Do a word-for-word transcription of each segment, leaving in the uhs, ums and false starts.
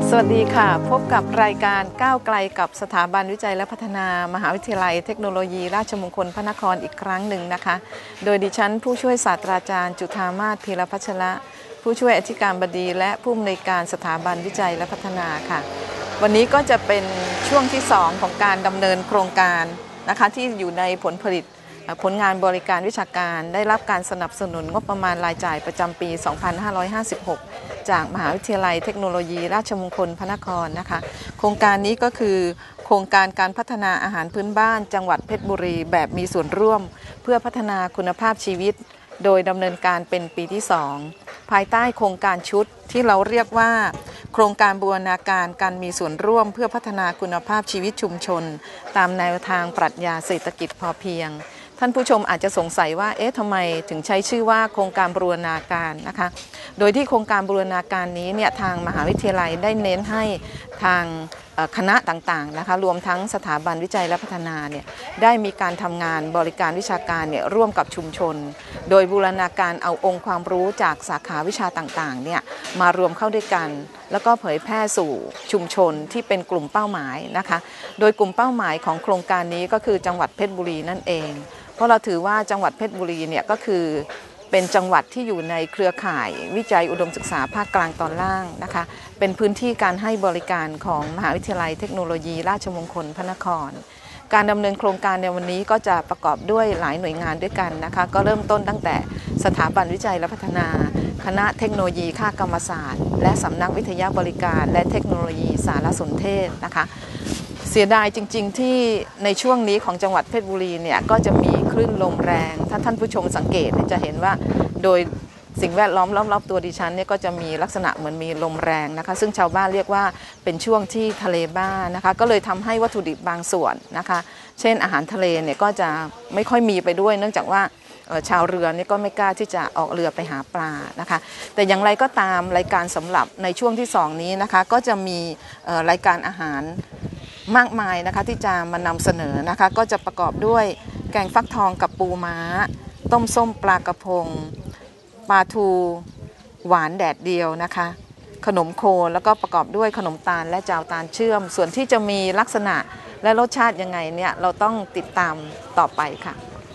สวัสดีค่ะพบกับรายการก้าวไกลกับสถาบันวิจัยและพัฒนามหาวิทยาลัยเทคโนโลยีราชมงคลพระนครอีกครั้งหนึ่งนะคะโดยดิฉันผู้ช่วยศาสตราจารย์จุฑามาศ พีรพัชระผู้ช่วยอธิการบดีและผู้อำนวยการสถาบันวิจัยและพัฒนาค่ะวันนี้ก็จะเป็นช่วงที่สองของการดำเนินโครงการนะคะที่อยู่ในผลผลิตผลงานบริการวิชาการได้รับการสนับสนุนงบประมาณรายจ่ายประจำปี สองพันห้าร้อยห้าสิบหก จากมหาวิทยาลัยเทคโนโลยีราชมงคลพระนครนะคะโครงการนี้ก็คือโครงการการพัฒนาอาหารพื้นบ้านจังหวัดเพชรบุรีแบบมีส่วนร่วมเพื่อพัฒนาคุณภาพชีวิตโดยดำเนินการเป็นปีที่สองภายใต้โครงการชุดที่เราเรียกว่าโครงการบูรณาการการมีส่วนร่วมเพื่อพัฒนาคุณภาพชีวิตชุมชนตามแนวทางปรัชญาเศรษฐกิจพอเพียงท่านผู้ชมอาจจะสงสัยว่าเอ๊ะทำไมถึงใช้ชื่อว่าโครงการบูรณาการนะคะโดยที่โครงการบูรณาการนี้เนี่ยทางมหาวิทยาลัยได้เน้นให้ทางคณะต่างๆนะคะรวมทั้งสถาบันวิจัยและพัฒนาเนี่ยได้มีการทำงานบริการวิชาการเนี่ยร่วมกับชุมชนโดยบูรณาการเอาองค์ความรู้จากสาขาวิชาต่างๆเนี่ยมารวมเข้าด้วยกันแล้วก็เผยแพร่สู่ชุมชนที่เป็นกลุ่มเป้าหมายนะคะโดยกลุ่มเป้าหมายของโครงการนี้ก็คือจังหวัดเพชรบุรีนั่นเองเพราะเราถือว่าจังหวัดเพชรบุรีเนี่ยก็คือเป็นจังหวัดที่อยู่ในเครือข่ายวิจัยอุดมศึกษาภาคกลางตอนล่างนะคะเป็นพื้นที่การให้บริการของมหาวิทยาลัยเทคโนโลยีราชมงคลพระนครการดำเนินโครงการในวันนี้ก็จะประกอบด้วยหลายหน่วยงานด้วยกันนะคะก็เริ่มต้นตั้งแต่สถาบันวิจัยและพัฒนาคณะเทคโนโลยีคกรรมศาสตร์และสำนักวิทยาบริการและเทคโนโลยีสารสนเทศนะคะเสียดายจริงๆที่ในช่วงนี้ของจังหวัดเพชรบุรีเนี่ยก็จะมีคลื่นลมแรงถ้าท่านผู้ชมสังเกตจะเห็นว่าโดยสิ่งแวดล้อมรอบๆตัวดิฉันเนี่ยก็จะมีลักษณะเหมือนมีลมแรงนะคะซึ่งชาวบ้านเรียกว่าเป็นช่วงที่ทะเลบ้านนะคะก็เลยทำให้วัตถุดิบบางส่วนนะคะเช่นอาหารทะเลเนี่ยก็จะไม่ค่อยมีไปด้วยเนื่องจากว่าชาวเรือนี่ก็ไม่กล้าที่จะออกเรือไปหาปลานะคะแต่อย่างไรก็ตามรายการสำหรับในช่วงที่สองนี้นะคะก็จะมีรายการอาหารมากมายนะคะที่จะมานำเสนอนะคะก็จะประกอบด้วยแกงฟักทองกับปูม้าต้มส้มปลากระพงปลาทูหวานแดดเดียวนะคะขนมโคแล้วก็ประกอบด้วยขนมตาลและจาวตาลเชื่อมส่วนที่จะมีลักษณะและรสชาติยังไงเนี่ยเราต้องติดตามต่อไปค่ะ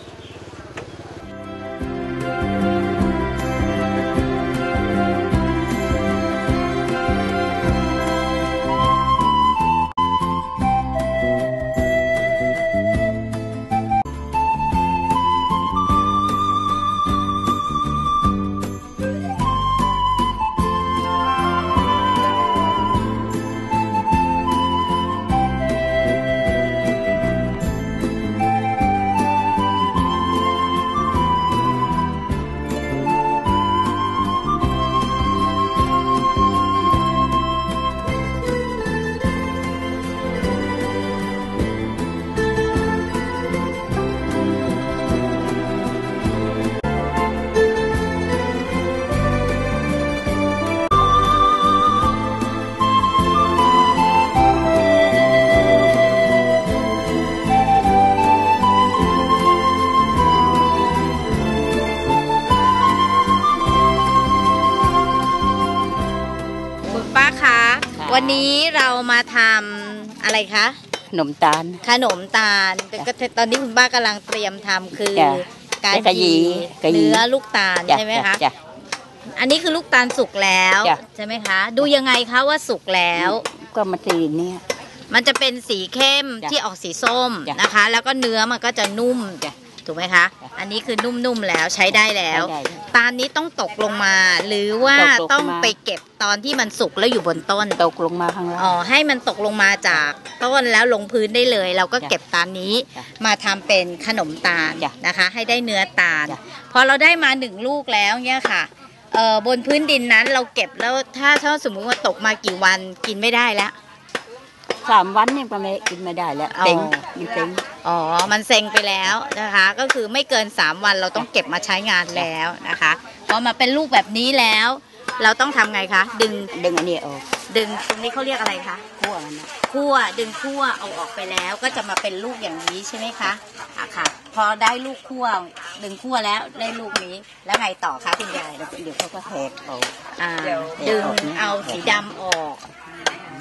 วันนี้เรามาทำอะไรคะขนมตาลขนมตาลตอนนี้คุณป้ากำลังเตรียมทำคือการยีเนื้อลูกตาลใช่ไหมคะอันนี้คือลูกตาลสุกแล้วใช่ไหมคะดูยังไงคะว่าสุกแล้วก็มาสีเนี่ยมันจะเป็นสีเข้มที่ออกสีส้มนะคะแล้วก็เนื้อมันก็จะนุ่มถูกไหมคะอันนี้คือนุ่มๆแล้วใช้ได้แล้วตาลนี้ต้องตกลงมาหรือว่าต้องไปเก็บตอนที่มันสุกแล้วอยู่บนต้นตกลงมาข้างล่างอ๋อให้มันตกลงมาจากต้นแล้วลงพื้นได้เลยเราก็เก็บตาลนี้มาทำเป็นขนมตาลนะคะให้ได้เนื้อตาลพอเราได้มาหนึ่งลูกแล้วเนี่ยค่ะเอ่อบนพื้นดินนั้นเราเก็บแล้วถ้าถ้าสมมุติว่าตกมากี่วันกินไม่ได้แล้วสามวันเนี่ยก็ไม่กินไม่ได้แล้วเต็งมันเต็งอ๋อมันเซ็งไปแล้วนะคะก็คือไม่เกินสามวันเราต้องเก็บมาใช้งานแล้วนะคะพอมาเป็นลูกแบบนี้แล้วเราต้องทำไงคะดึงดึงอันนี้ออกดึงตรงนี้เขาเรียกอะไรคะคั่วมันคั่วดึงคั่วเอาออกไปแล้วก็จะมาเป็นลูกอย่างนี้ใช่ไหมคะอ่ะค่ะพอได้ลูกคั่วดึงคั่วแล้วได้ลูกนี้แล้วไงต่อคะคุณยายเดี๋ยวเขาก็แหกออกอ่าดึงเอาสีดำออก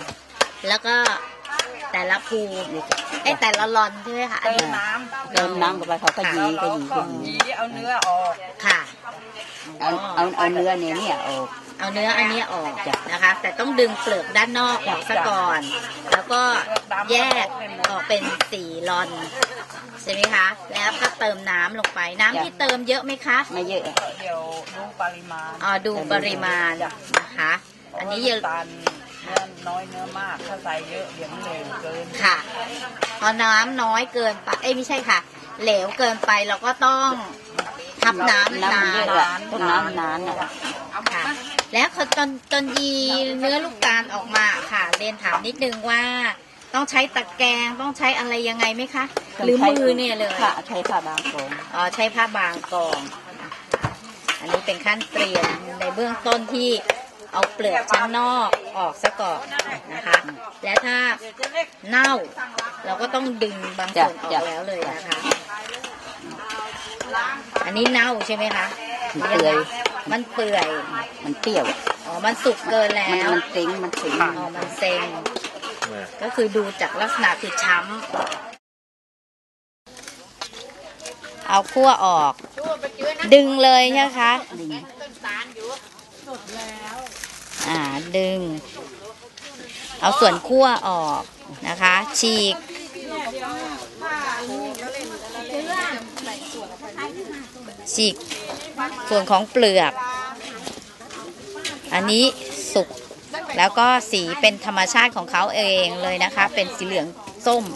แล้วก็แต่ละภูไอ้แต่ละลอนใช่ไหมคะเติมน้ำเติมน้ำเข้าไปเขาก็ยีก็ยีก็ยียีเอาเนื้อออกค่ะเอาเอาเอาเนื้อเนี่ยเนี่ยออกเอาเนื้ออันนี้ออกนะคะ แต่ต้องดึงเปลือกด้านนอกออกซะก่อน แล้วก็แยกออกเป็นสี่ลอนใช่ไหมคะ แล้วก็เติมน้ำลงไปน้ำที่เติมเยอะไหมคะไม่เยอะเดี๋ยวดูปริมาณอ๋อดูปริมาณนะคะ อันนี้เยอะตาลเนื้อน้อยเนื้อมากถ้าใส่เยอะเดี๋ยวมันเหลวเกินค่ะพอน้ำน้อยเกินไปเอ้ยไม่ใช่ค่ะ เหลวเกินไปเราก็ต้องทับน้ำน้ำนามันเยนอะอะต้นน้ำนานอ่ะค่ะ แล้วจนจนยีเนื้อลูกตาลออกมาค่ะเรียนถามนิดนึงว่า ต้องใช้ตะแกรงต้องใช้อะไรยังไงไหมคะ หรือมือเนี่ยเลยค่ะใช้ผ้าบางโกงอ๋อใช้ผ้าบางกอง อันนี้เป็นขั้นเตรียมในเบื้องต้นที่เอาเปลือกชั้นนอกออกซะก่อนนะคะ และถ้าเน่าเราก็ต้องดึงบางส่วนออกแล้วเลยนะคะ อันนี้เน่าใช่ไหมคะมันเปื่อยมันเปื่อยมันเปรี้ยวอ๋อ มันสุกเกินแล้มันวมันเซ็งมันเซ็งอ๋อ มันเซ็ง ก็คือดูจากลักษณะคือช้ำ เอาคั่วออก ดึงเลยใช่ไหมคะดึงอ่า ดึง เอาส่วนคั่วออกนะคะ ฉีก ฉีก ส่วนของเปลือก อันนี้สุก แล้วก็สีเป็นธรรมชาติของเขาเองเลยนะคะ เป็นสีเหลืองส้ม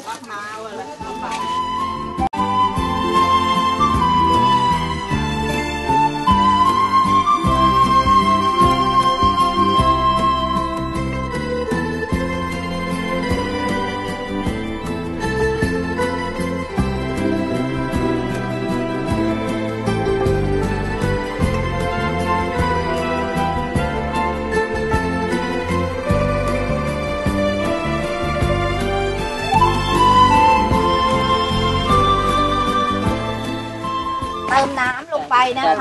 เติมน้ำลงไปนะคะ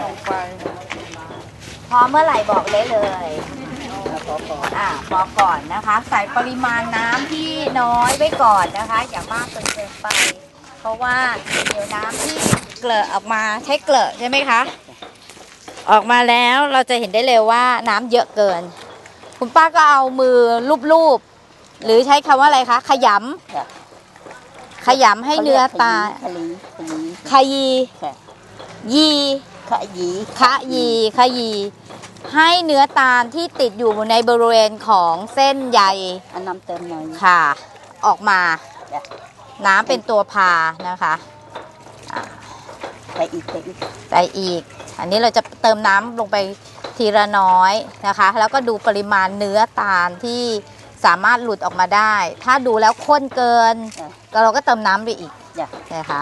พอเมื่อไหร่บอกได้เลยอ่าพอก่อนนะคะ ใส่ปริมาณน้ำที่น้อยไว้ก่อนนะคะ อย่ามากจนเกินไป เพราะว่าเดี๋ยวน้ำที่เกลอะออกมาใช้เกลอะใช่ไหมคะ ออกมาแล้วเราจะเห็นได้เลยว่าน้ำเยอะเกิน คุณป้าก็เอามือลูบๆหรือใช้คำว่าอะไรคะ ขยำขยำให้เนื้อตาขยี้ขยี้ขยีค่ะยีขยี้ขยีขยีให้เนื้อตาลที่ติดอยู่ในบริเวณของเส้นใยอันน้ำเติมหน่อยค่ะ ออกมาจ้ะน้ำเป็นตัวพานะคะอ่ะใส่อีกใส่อีกใส่อีก อันนี้เราจะเติมน้ำลงไปทีละน้อยนะคะ แล้วก็ดูปริมาณเนื้อตาลที่สามารถหลุดออกมาได้ ถ้าดูแล้วข้นเกินจ้ะก็เราก็เติมน้ำไปอีกจ้ะนะคะ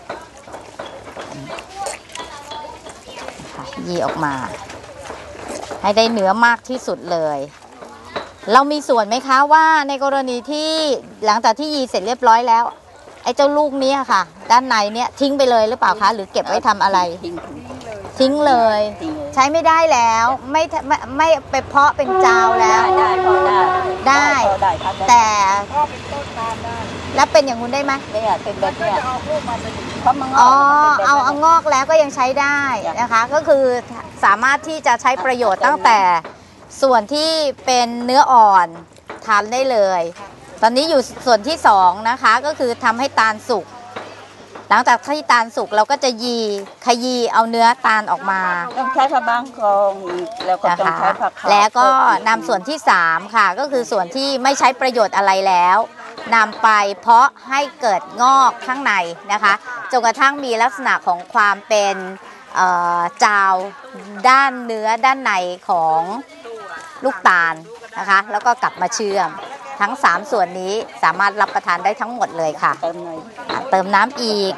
ค่ะยีออกมา ให้ได้เนื้อมากที่สุดเลย เรามีส่วนไหมคะว่าในกรณีที่หลังจากที่ยีเสร็จเรียบร้อยแล้ว ไอ้เจ้าลูกนี้ค่ะ ด้านในเนี่ยทิ้งไปเลยหรือเปล่าคะ หรือเก็บไว้ทำอะไรทิ้งทิ้งเลยทิ้งเลยใช้ไม่ได้แล้วไม่ไม่ไม่ไปเพาะเป็นจาวแล้วได้พอได้ได้พอได้ครับแต่ก็เป็นต้นตาลได้แล้วเป็นอย่างนู้นได้ไหมเนี่ยเป็นแบบก็เนี้ยจะเอาพวกมาเป็นเพราะมันงอ๋ออกมันเป็นแบบเอาเอานั้นงอกแล้วก็ยังใช้ได้นะคะ ก็คือสามารถที่จะใช้ประโยชน์ตั้งแต่ส่วนที่เป็นเนื้ออ่อนทานได้เลย ตอนนี้อยู่ส่วนที่สองนะคะก็คือทำให้ตาลสุก หลังจากที่ตาลสุกเราก็จะยีขยีเอาเนื้อตาลออกมาต้องใช้ผ้าบางกองอีกแล้วก็นะต้องคะใช้ผักขาวแล้วก็นำส่วนที่สามค่ะก็คือส่วนที่ไม่ใช้ประโยชน์อะไรแล้วนำไปเพาะให้เกิดงอกข้างในนะคะจนกระทั่งมีลักษณะของความเป็นเอ่อจาวด้านเนื้อด้านในของลูกตาลนะคะแล้วก็กลับมาเชื่อมทั้งสามส่วนนี้สามารถรับประทานได้ทั้งหมดเลยค่ะเติมหน่อยอ่ะเติมน้ำอีก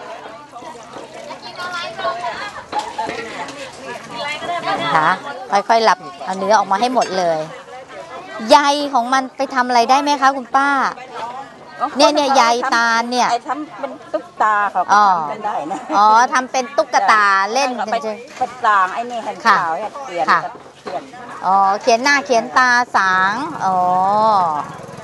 นะคะค่อยๆหลับเอาเนื้อออกมาให้หมดเลยใยของมันไปทำอะไรได้ไหมคะคุณป้า เนี่ยเนี่ยใยตาลเนี่ยไอ้ทำเป็นตุ๊กตาเขาก็อ๋อทำกันได้นะอ๋อทำเป็นตุ๊กตาเล่นไปเฉยไปสางไอ้นี่ให้ค่ะขาวให้เปลี่ยนค่ะเปลี่ยนๆอ๋อเขียนหน้าเขียนตาสางอ๋อ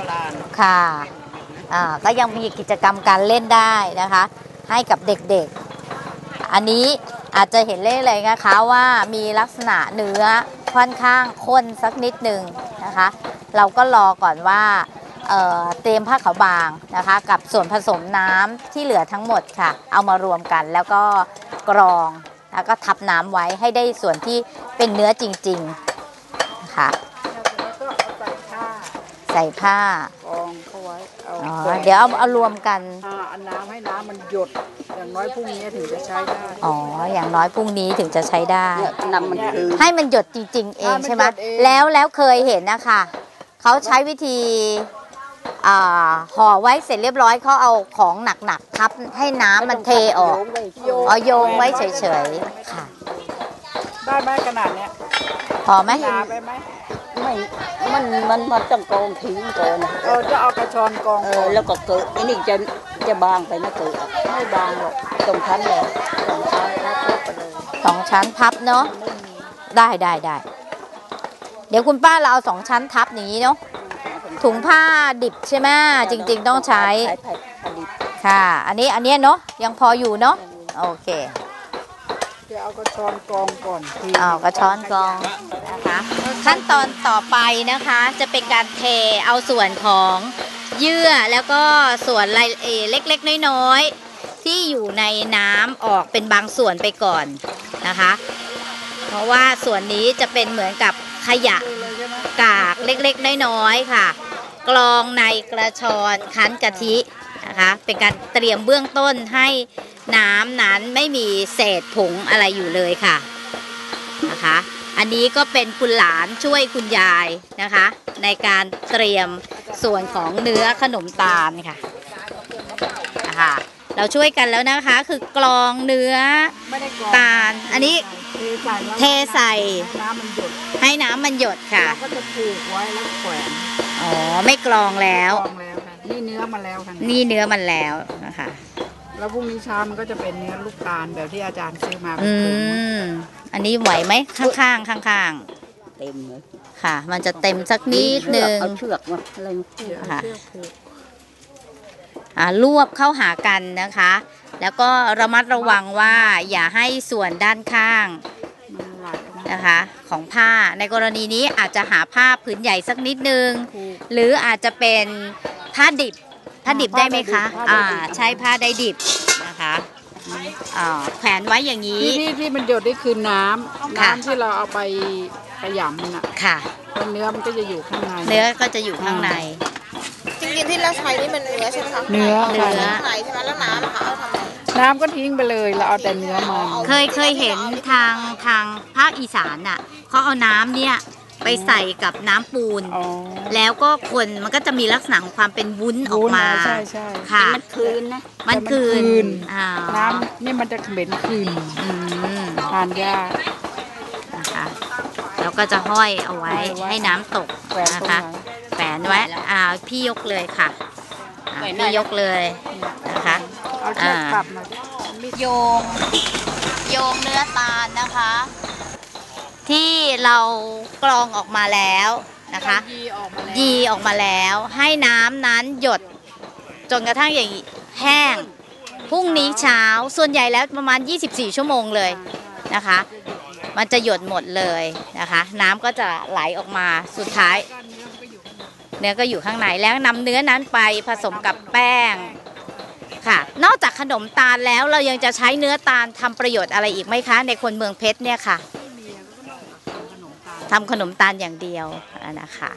ราณค่ะอ่าก็ยังมีกิจกรรมการเล่นได้นะคะ ให้กับเด็กๆ อันนี้อาจจะเห็นเลยเลยนะคะว่ามีลักษณะเนื้อค่อนข้างข้นสักนิดหนึ่งนะคะ เราก็รอก่อนว่าเอ่อเตรียมผ้าขาวบางนะคะกับส่วนผสมน้ำที่เหลือทั้งหมดค่ะ เอามารวมกันแล้วก็กรองแล้วก็ทับน้ำไว้ให้ได้ส่วนที่เป็นเนื้อจริงๆนะคะแล้วก็เอาใส่ผ้าใส่ผ้ากองเข้าไว้เอาอ๋อเดี๋ยวเอาเอารวมกันอ่าเอาน้ำให้น้ำมันหยดอย่างน้อยพรุ่งนี้ถึงจะใช้ได้อ๋ออย่างน้อยพรุ่งนี้ถึงจะใช้ได้เนี่ยนำมันคือให้มันหยดจริง ๆ เองใช่ไหมให้มันหยดเองแล้วแล้วเคยเห็นนะคะเขาใช้วิธีอ่าห่อไว้เสร็จเรียบร้อยเขาเอาของหนักๆทับให้น้ำมันเทออกอ๋อโยงไว้เฉยๆค่ะได้ไหมขนาดเนี้ยพอไหมหนาไปไหมไม่มันมันมันต้องกรองทิ้งก่อนเราจะเอากระชอนกองเอก่ออนแล้วก็เกิดไอ้นี่จะจะบางไปนะเกิดไม่บางหรอกตรงชั้นเลยสองชั้นแล้วครบไปเลยสองชั้นพับเนาะได้ได้ได้เดี๋ยวคุณป้าเราเอาสองชั้นทับอย่างนี้เนาะถุงผ้าดิบใช่ไหมจริง ๆ ต้องใช้ใช้ผลิตค่ะ อันนี้อันเนี้ยเนาะยังพออยู่เนาะโอเคจะเอากระชอนกองก่อนทีอ้าวกระช้อนกรองนะคะขั้นตอนต่อไปนะคะจะเป็นการเทเอาส่วนของเยื่อแล้วก็ส่วนรายเอ่อเล็กๆน้อยๆที่อยู่ในน้ำออกเป็นบางส่วนไปก่อนนะคะ เพราะว่าส่วนนี้จะเป็นเหมือนกับขยะกากเล็กๆน้อยๆค่ะ กรองในกระชอนคั้นกะทินะคะเป็นการเตรียมเบื้องต้นให้น้ำนั้นไม่มีเศษผงอะไรอยู่เลยค่ะนะคะอันนี้ก็เป็นคุณหลานช่วยคุณยายนะคะในการเตรียมส่วนของเนื้อขนมตาลค่ะนะคะเราช่วยกันแล้วนะคะคือกรองเนื้อไม่ได้กรองตาลอันนี้เทใส่แล้วเทใส่น้ำมันหยดให้น้ำมันหยดค่ะเราก็จะผูกไว้แล้วแขวนอ๋อไม่กรองแล้วกรองแล้วค่ะนี่เนื้อมาแล้วค่ะนี่เนื้อมันแล้วนะคะแล้วพรุ่งนี้เช้ามันก็จะเป็นเนื้อลูกตาลแบบที่อาจารย์ซื้อมาเป็นอืถุงมอันนี้ไหวไหมข้างๆข้างเต็มเลยๆค่ะ มันจะเต็มสักนิดนึงเอาเชือกมาอะไรมาผูกเดี๋ยวเอาค่ะเชือกผูกอ่ารวบเข้าหากันนะคะ แล้วก็ระมัดระวังว่าอย่าให้ส่วนด้านข้างมันไหลออกมานะคะ ของผ้าในกรณีนี้อาจจะหาผ้าผืนใหญ่สักนิดนึงผูกหรืออาจจะเป็นผ้าดิบผ้าดิบได้ไหมคะผ้าดิบอ่าใช้ผ้าได้ดิบนะคะอ่าแขวนไว้อย่างนี้ที่ที่ที่มันหยดนี่คือน้ำค่ะน้ำที่เราเอาไปขยำมันอ่ะค่ะแล้วเนื้อมันก็จะอยู่ข้างในเนื้อก็จะอยู่ข้างในจริงๆที่เราใช้นี่มันเนื้อใช่ไหมคะเนื้อเนื้อข้างในใช่ไหมแล้วน้ำอะคะเอาทำไงน้ำก็ทิ้งไปเลยเราเอาแต่เนื้อมาเคยเคยเห็นทางทางภาคอีสานน่ะเขาเอาน้ำเนี่ยไปใส่กับน้ำปูนอ๋อแล้วก็คนมันก็จะมีลักษณะของความเป็นวุ้นออกมาใช่ใช่ค่ะมันคืนนะมันคืนแต่มันคืนอ่าน้ำนี่มันจะเหม็นคืนอืมทานยากนะคะแล้วก็จะห้อยเอาไว้ห้อยไว้ให้น้ำตกแขวนนะตรงคะไหนแขวนไว้อ่าพี่ยกเลยค่ะอ่าพี่ยกเลยนะคะเอาเชือกอ่ากลับมาโยงโยงเนื้อตาลนะคะ ที่เรากรองออกมาแล้วนะคะยีออกมาแล้วยีออกมาแล้วให้น้ำนั้นหยดจนกระทั่งอย่างแห้งพรุ่งนี้เช้าส่วนใหญ่แล้วประมาณยี่สิบสี่ชั่วโมงเลยนะคะ มันจะหยดหมดเลยนะคะ น้ำก็จะไหลออกมาสุดท้าย เนื้อก็อยู่ข้างในแล้วนำเนื้อนั้นไปผสมกับแป้งค่ะ นอกจากขนมตาลแล้วเรายังจะใช้เนื้อตาลทำประโยชน์อะไรอีกไหมคะ ในคนเมืองเพชรเนี่ยค่ะทำขนมตาลอย่างเดียวนะคะ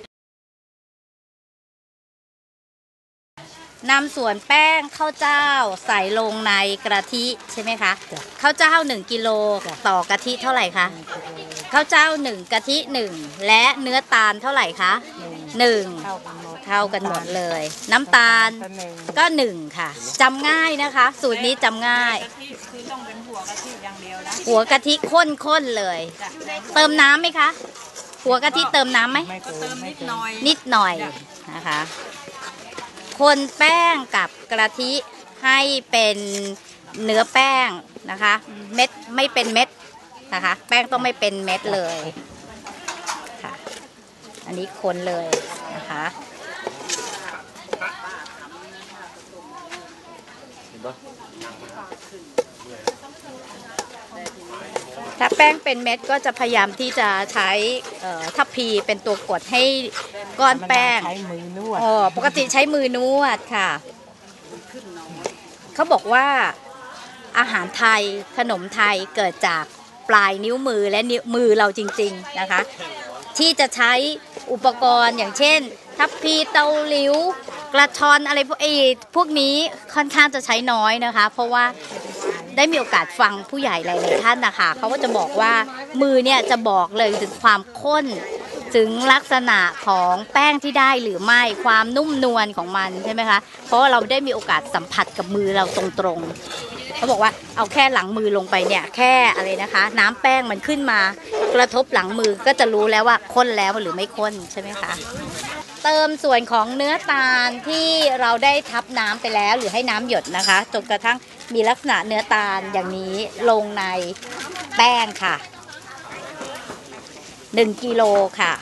นำส่วนแป้งข้าวเจ้าใส่ลงในกะทิใช่ไหมคะข้าวเจ้าหนึ่งกิโลต่อกะทิเท่าไหร่คะข้าวเจ้าหนึ่งกะทิหนึ่งและเนื้อตาลเท่าไหร่คะหนึ่งเท่ากันหมดเลย น้ำตาลก็หนึ่งค่ะจำง่ายนะคะ สูตรนี้จำง่ายคือต้องเป็นหัวกะทิอย่างเดียวนะหัวกะทิข้นๆเลย เติมน้ำไหมคะ หัวกะทิเติมน้ำไหมเติมนิดหน่อยนิดหน่อยนะคะ คนแป้งกับกะทิให้เป็นเนื้อแป้งนะคะ เม็ดไม่เป็นเม็ดนะคะ แป้งต้องไม่เป็นเม็ดเลยค่ะ อันนี้คนเลยนะคะถ้าแป้งเป็นเม็ดก็จะพยายามที่จะใช้ทัพพีเป็นตัวกดให้ก้อนแป้งใช้มือนวดอ๋อปกติใช้มือนวดค่ะเขาบอกว่าอาหารไทยขนมไทยเกิดจากปลายนิ้วมือและนิ้วมือเราจริงๆนะคะที่จะใช้อุปกรณ์อย่างเช่นทัพพีเตาหลิวกระชอนอะไรพวกไอ้พวกนี้ค่อนข้างจะใช้น้อยนะคะเพราะว่าได้มีโอกาสฟังผู้ใหญ่หลายๆท่านนะคะเขาก็จะบอกว่ามือเนี่ยจะบอกเลยถึงความข้นถึงลักษณะของแป้งที่ได้หรือไม่ความนุ่มนวลของมันใช่ไหมคะเพราะว่าเราได้มีโอกาสสัมผัสกับมือเราตรงๆเขาบอกว่าเอาแค่หลังมือลงไปเนี่ยแค่อะไรนะคะน้ำแป้งมันขึ้นมากระทบหลังมือก็จะรู้แล้วว่าข้นแล้วหรือไม่ข้นใช่ไหมคะเติมส่วนของเนื้อตาลที่เราได้ทับน้ำไปแล้วหรือให้น้ำหยดนะคะจนกระทั่งมีลักษณะเนื้อตาลอย่างนี้ลงในแป้งค่ะหนึ่งกิโลค่ะ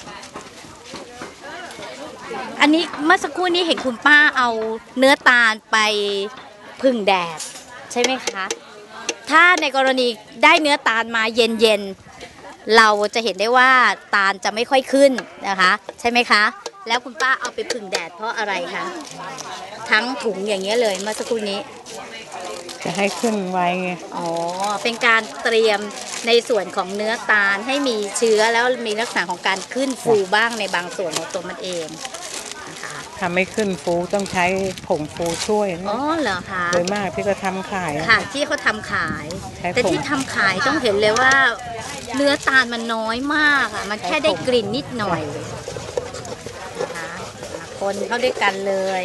อันนี้เมื่อสักครู่นี้เห็นคุณป้าเอาเนื้อตาลไปพึ่งแดดใช่ไหมคะถ้าในกรณีได้เนื้อตาลมาเย็นๆเราจะเห็นได้ว่าตาลจะไม่ค่อยขึ้นนะคะใช่ไหมคะแล้วคุณป้าเอาไปพึ่งแดดเพราะอะไรคะทั้งถุงอย่างเงี้ยเลยเมื่อสักครู่นี้จะให้ขึ้นไวไงอ๋อเป็นการเตรียมในส่วนของเนื้อตาลให้มีเชื้อแล้วมีลักษณะของการขึ้นฟูบ้างในบางส่วนของตัวมันเองนะคะถ้าไม่ขึ้นฟูต้องใช้ผงฟูช่วยอ๋อเหรอคะโดยมากที่เขาทำขายค่ะที่เขาทำขายแต่ที่ทำขายต้องเห็นเลยว่าเนื้อตาลมันน้อยมากอ่ะมันแค่ได้กลิ่นนิดหน่อยนะคะคนเข้าด้วยกันเลย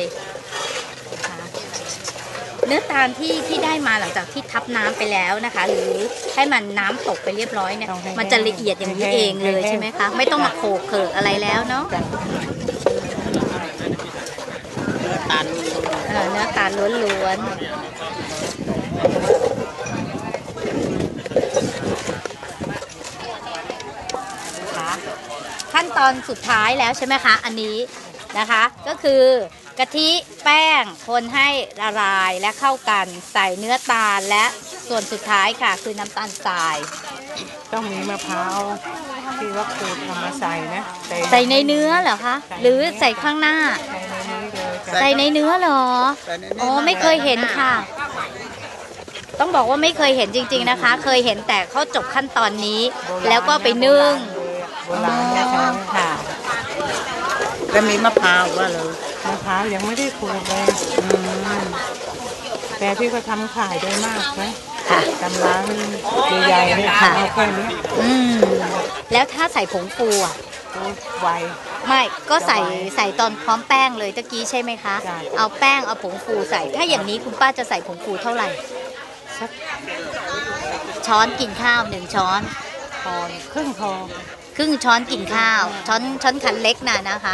เนื้อตาลที่ที่ได้มาหลังจากที่ทับน้ำไปแล้วนะคะหรือให้มันน้ำตกไปเรียบร้อยเนี่ยมันจะละเอียดอย่างนี้เองเลยใช่ไหมคะไม่ต้องมาโขกเขิกอะไรแล้วเนาะเนื้อตาลเนื้อตาลล้วนๆขั้นตอนสุดท้ายแล้วใช่ไหมคะอันนี้นะคะก็คือกะทิแป้งคนให้ละลายและเข้ากันใส่เนื้อตาลและส่วนสุดท้ายค่ะคือน้ำตาลทรายต้องมีมะพร้าวที่ว่าขูดทำมาใส่นะใส่ในเนื้อเหรอคะหรือใส่ข้างหน้าใส่ในเนื้อเหรออ๋อไม่เคยเห็นค่ะต้องบอกว่าไม่เคยเห็นจริงๆนะคะเคยเห็นแต่เขาจบขั้นตอนนี้แล้วก็ไปนึ่งค่ะแล้วมีมะพร้าวว่าเลยมะพร้าวยังไม่ได้ขูดเลยแต่ที่เขาทำขายได้มากนะตำร้านใหญ่ๆเนี่ยค่ะแค่นี้แล้วถ้าใส่ผงฟูอ่ะไวไม่ก็ใส่ใส่ตอนพร้อมแป้งเลยตะกี้ใช่ไหมคะเอาแป้งเอาผงฟูใส่ถ้าอย่างนี้คุณป้าจะใส่ผงฟูเท่าไหร่ช้อนกินข้าวหนึ่งช้อนพอครึ่งพอครึ่งช้อนกินข้าวช้อนช้อนคันเล็กน่ะนะคะ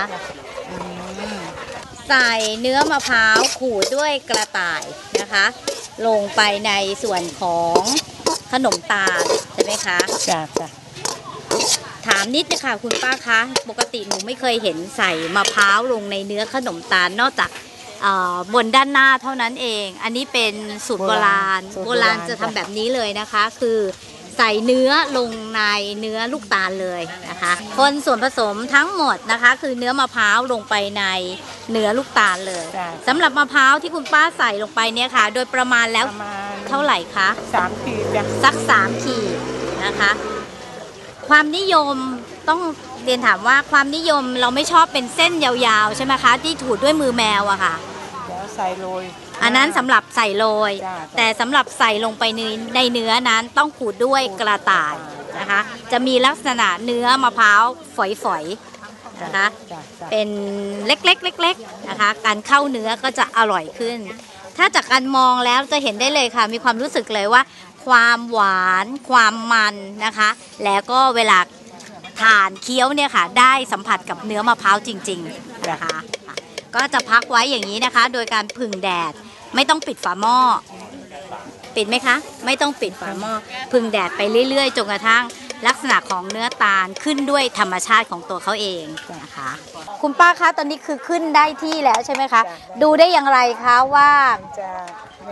ใส่เนื้อมะพร้าวขูดด้วยกระต่ายนะคะลงไปในส่วนของขนมตาลใช่ไหมคะจ้ะจ้ะถามนิดนะคะคุณป้าคะปกติหนูไม่เคยเห็นใส่มะพร้าวลงในเนื้อขนมตาลนอกจากบนด้านหน้าเท่านั้นเองอันนี้เป็นสูตรโบราณโบราณจะทำแบบนี้เลยนะคะคือใส่เนื้อลงในเนื้อลูกตาลเลยนะคะคนส่วนผสมทั้งหมดนะคะคือเนื้อมะพร้าวลงไปในเนื้อลูกตาลเลยสำหรับมะพร้าวที่คุณป้าใส่ลงไปเนี่ยค่ะโดยประมาณแล้วเท่าไหร่คะสามขีดสักสามขีดนะคะความนิยมต้องเรียนถามว่าความนิยมเราไม่ชอบเป็นเส้นยาวๆใช่ไหมคะที่ถูดด้วยมือแมวอะค่ะแล้วใส่โรยอันนั้นสำหรับใส่โรยแต่สำหรับใส่ลงไปในในเนื้อนั้นต้องขูดด้วยกระต่ายนะคะจะมีลักษณะเนื้อมะพร้าวฝอยๆนะคะเป็นเล็กๆเล็กๆนะคะการเข้าเนื้อก็จะอร่อยขึ้นถ้าจากการมองแล้วจะเห็นได้เลยค่ะมีความรู้สึกเลยว่าความหวานความมันนะคะแล้วก็เวลาทานเคี้ยวเนี่ยค่ะได้สัมผัสกับเนื้อมะพร้าวจริงๆนะคะก็จะพักไว้อย่างนี้นะคะโดยการผึ่งแดดไม่ต้องปิดฝาหม้อปิดไหมคะไม่ต้องปิดฝาหม้อผึ่งแดดไปเรื่อยๆจนกระทั่งลักษณะของเนื้อตาลขึ้นด้วยธรรมชาติของตัวเขาเองนะคะคุณป้าคะตอนนี้คือขึ้นได้ที่แล้วใช่ไหมคะดูได้อย่างไรคะว่าจะเนี่ย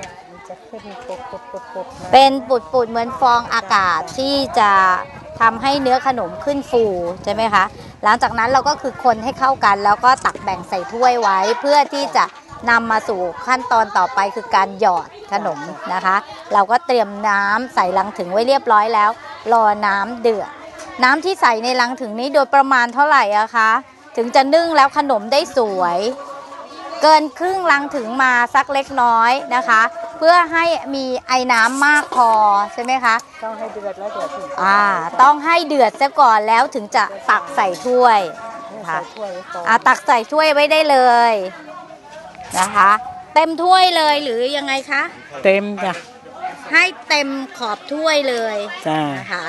จะขึ้นปุดปุดปุดปุดเป็นปุดๆเหมือนฟองอากาศที่จะทำให้เนื้อขนมขึ้นฟูใช่ไหมคะหลังจากนั้นเราก็คือคนให้เข้ากันแล้วก็ตักแบ่งใส่ถ้วยไว้เพื่อที่จะนำมาสู่ขั้นตอนต่อไปคือการหยอดขนมนะคะเราก็เตรียมน้ำใส่ลังถึงไว้เรียบร้อยแล้วรอน้ำเดือดน้ำที่ใส่ในลังถึงนี้โดยประมาณเท่าไหร่อะคะถึงจะนึ่งแล้วขนมได้สวยเกินครึ่งลังถึงมาสักเล็กน้อยนะคะเพื่อให้มีไอ้น้ำมากพอใช่ไหมคะต้องให้เดือดแล้วเดือดถึงอ่าต้องให้เดือดซะก่อนแล้วถึงจะตักใส่ถ้วยค่ะอ่าตักใส่ถ้วยไว้ได้เลยนะคะเต็มถ้วยเลยหรือยังไงคะเต็มจ้ะให้เต็มขอบถ้วยเลยจ้ะนะคะ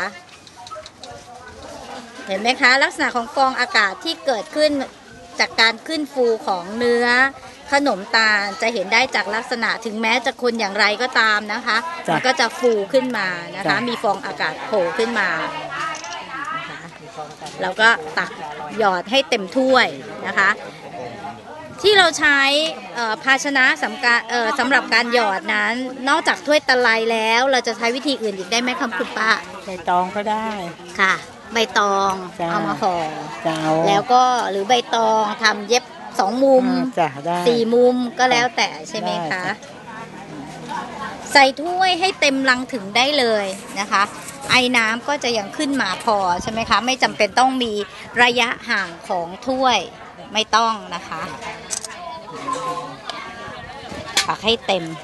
เห็นไหมคะลักษณะของฟองอากาศที่เกิดขึ้นจากการขึ้นฟูของเนื้อขนมตาลจะเห็นได้จากลักษณะถึงแม้จะคนอย่างไรก็ตามนะคะมันก็จะฟูขึ้นมานะคะมีฟองอากาศโผล่ขึ้นมานะคะเราก็ตักหยอดให้เต็มถ้วยนะคะที่เราใช้ภาชนะสำการสำหรับการหยอดนั้นนอกจากถ้วยตะไลแล้วเราจะใช้วิธีอื่นอีกได้ไหมคะคุณป้าใบตองก็ได้ค่ะใบตองเอามาห่อแล้วก็หรือใบตองทำเย็บสองมุมสี่มุมก็แล้วแต่ใช่ไหมคะใส่ถ้วยให้เต็มลังถึงได้เลยนะคะไอ้น้ำก็จะยังขึ้นมาพอใช่ไหมคะไม่จำเป็นต้องมีระยะห่างของถ้วยไม่ต้องนะคะตักให้เต็ม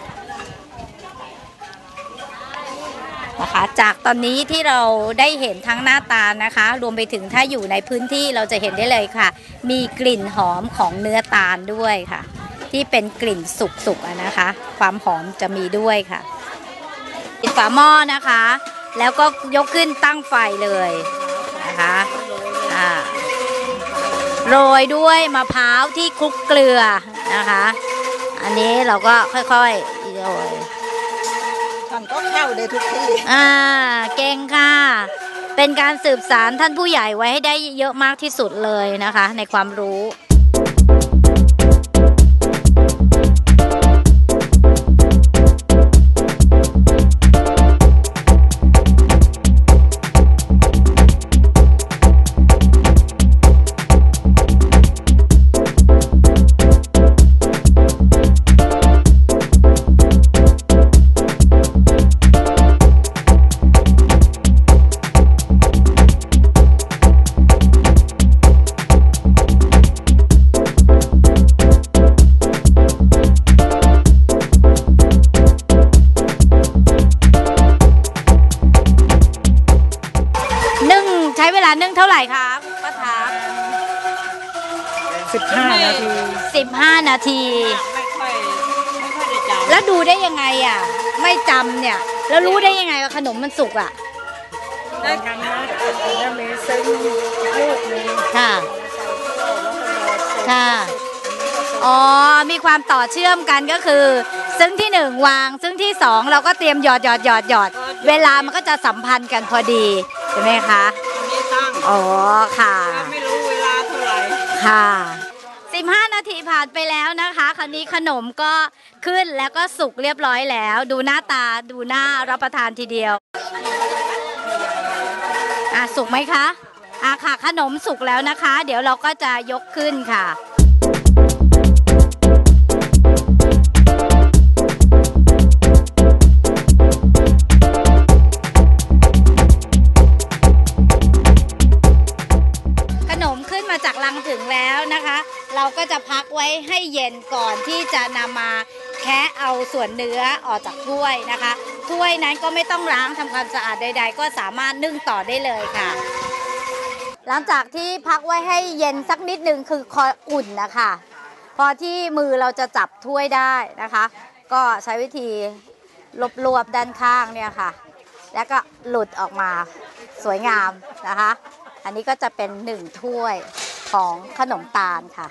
นะคะจากตอนนี้ที่เราได้เห็นทั้งหน้าตานะคะรวมไปถึงถ้าอยู่ในพื้นที่เราจะเห็นได้เลยค่ะมีกลิ่นหอมของเนื้อตาลด้วยค่ะที่เป็นกลิ่นสุกๆนะคะความหอมจะมีด้วยค่ะปิดฝาหม้อนะคะแล้วก็ยกขึ้นตั้งไฟเลยนะคะอ่าโรยด้วยมะพร้าวที่คลุกเกลือนะคะอันนี้เราก็ค่อยๆโรยมันก็เข้าได้ทุกที่อ่าเก่งค่ะเป็นการสืบสานท่านผู้ใหญ่ไว้ให้ได้เยอะมากที่สุดเลยนะคะในความรู้นึ่งเท่าไหร่คะป้าทับสิบห้านาทีสิบห้านาทีไม่ค่อยไม่ค่อยได้จำแล้วดูได้ยังไงอ่ะไม่จำเนี่ยแล้วรู้ได้ยังไงว่าขนมมันสุกอ่ะได้กันนะแล้วมีซึ้งลูกนึงค่ะค่ะอ๋อมีความต่อเชื่อมกันก็คือซึ่งที่หนึ่งวางซึ่งที่สองเราก็เตรียมหยอดหยอดหยอดหยอดเวลามันก็จะสัมพันธ์กันพอดีใช่ไหมคะอ๋อค่ะไม่รู้เวลาเท่าไหร่ค่ะสิบห้านาทีผ่านไปแล้วนะคะคราวนี้ขนมก็ขึ้นแล้วก็สุกเรียบร้อยแล้วดูหน้าตาดูหน้ารับประทานทีเดียวอ่ะสุกไหมคะอ่ะค่ะขนมสุกแล้วนะคะเดี๋ยวเราก็จะยกขึ้นค่ะมาจากลังถึงแล้วนะคะเราก็จะพักไว้ให้เย็นก่อนที่จะนำมาแคะเอาส่วนเนื้อออกจากถ้วยนะคะถ้วยนั้นก็ไม่ต้องล้างทำความสะอาดใดๆก็สามารถนึ่งต่อได้เลยค่ะหลังจากที่พักไว้ให้เย็นสักนิดนึงคือคอยอุ่นนะคะพอที่มือเราจะจับถ้วยได้นะคะก็ใช้วิธีรวบๆด้านข้างเนี่ยค่ะแล้วก็หลุดออกมาสวยงามนะคะอันนี้ก็จะเป็นหนึ่งถ้วยของขนมตาลค่ะ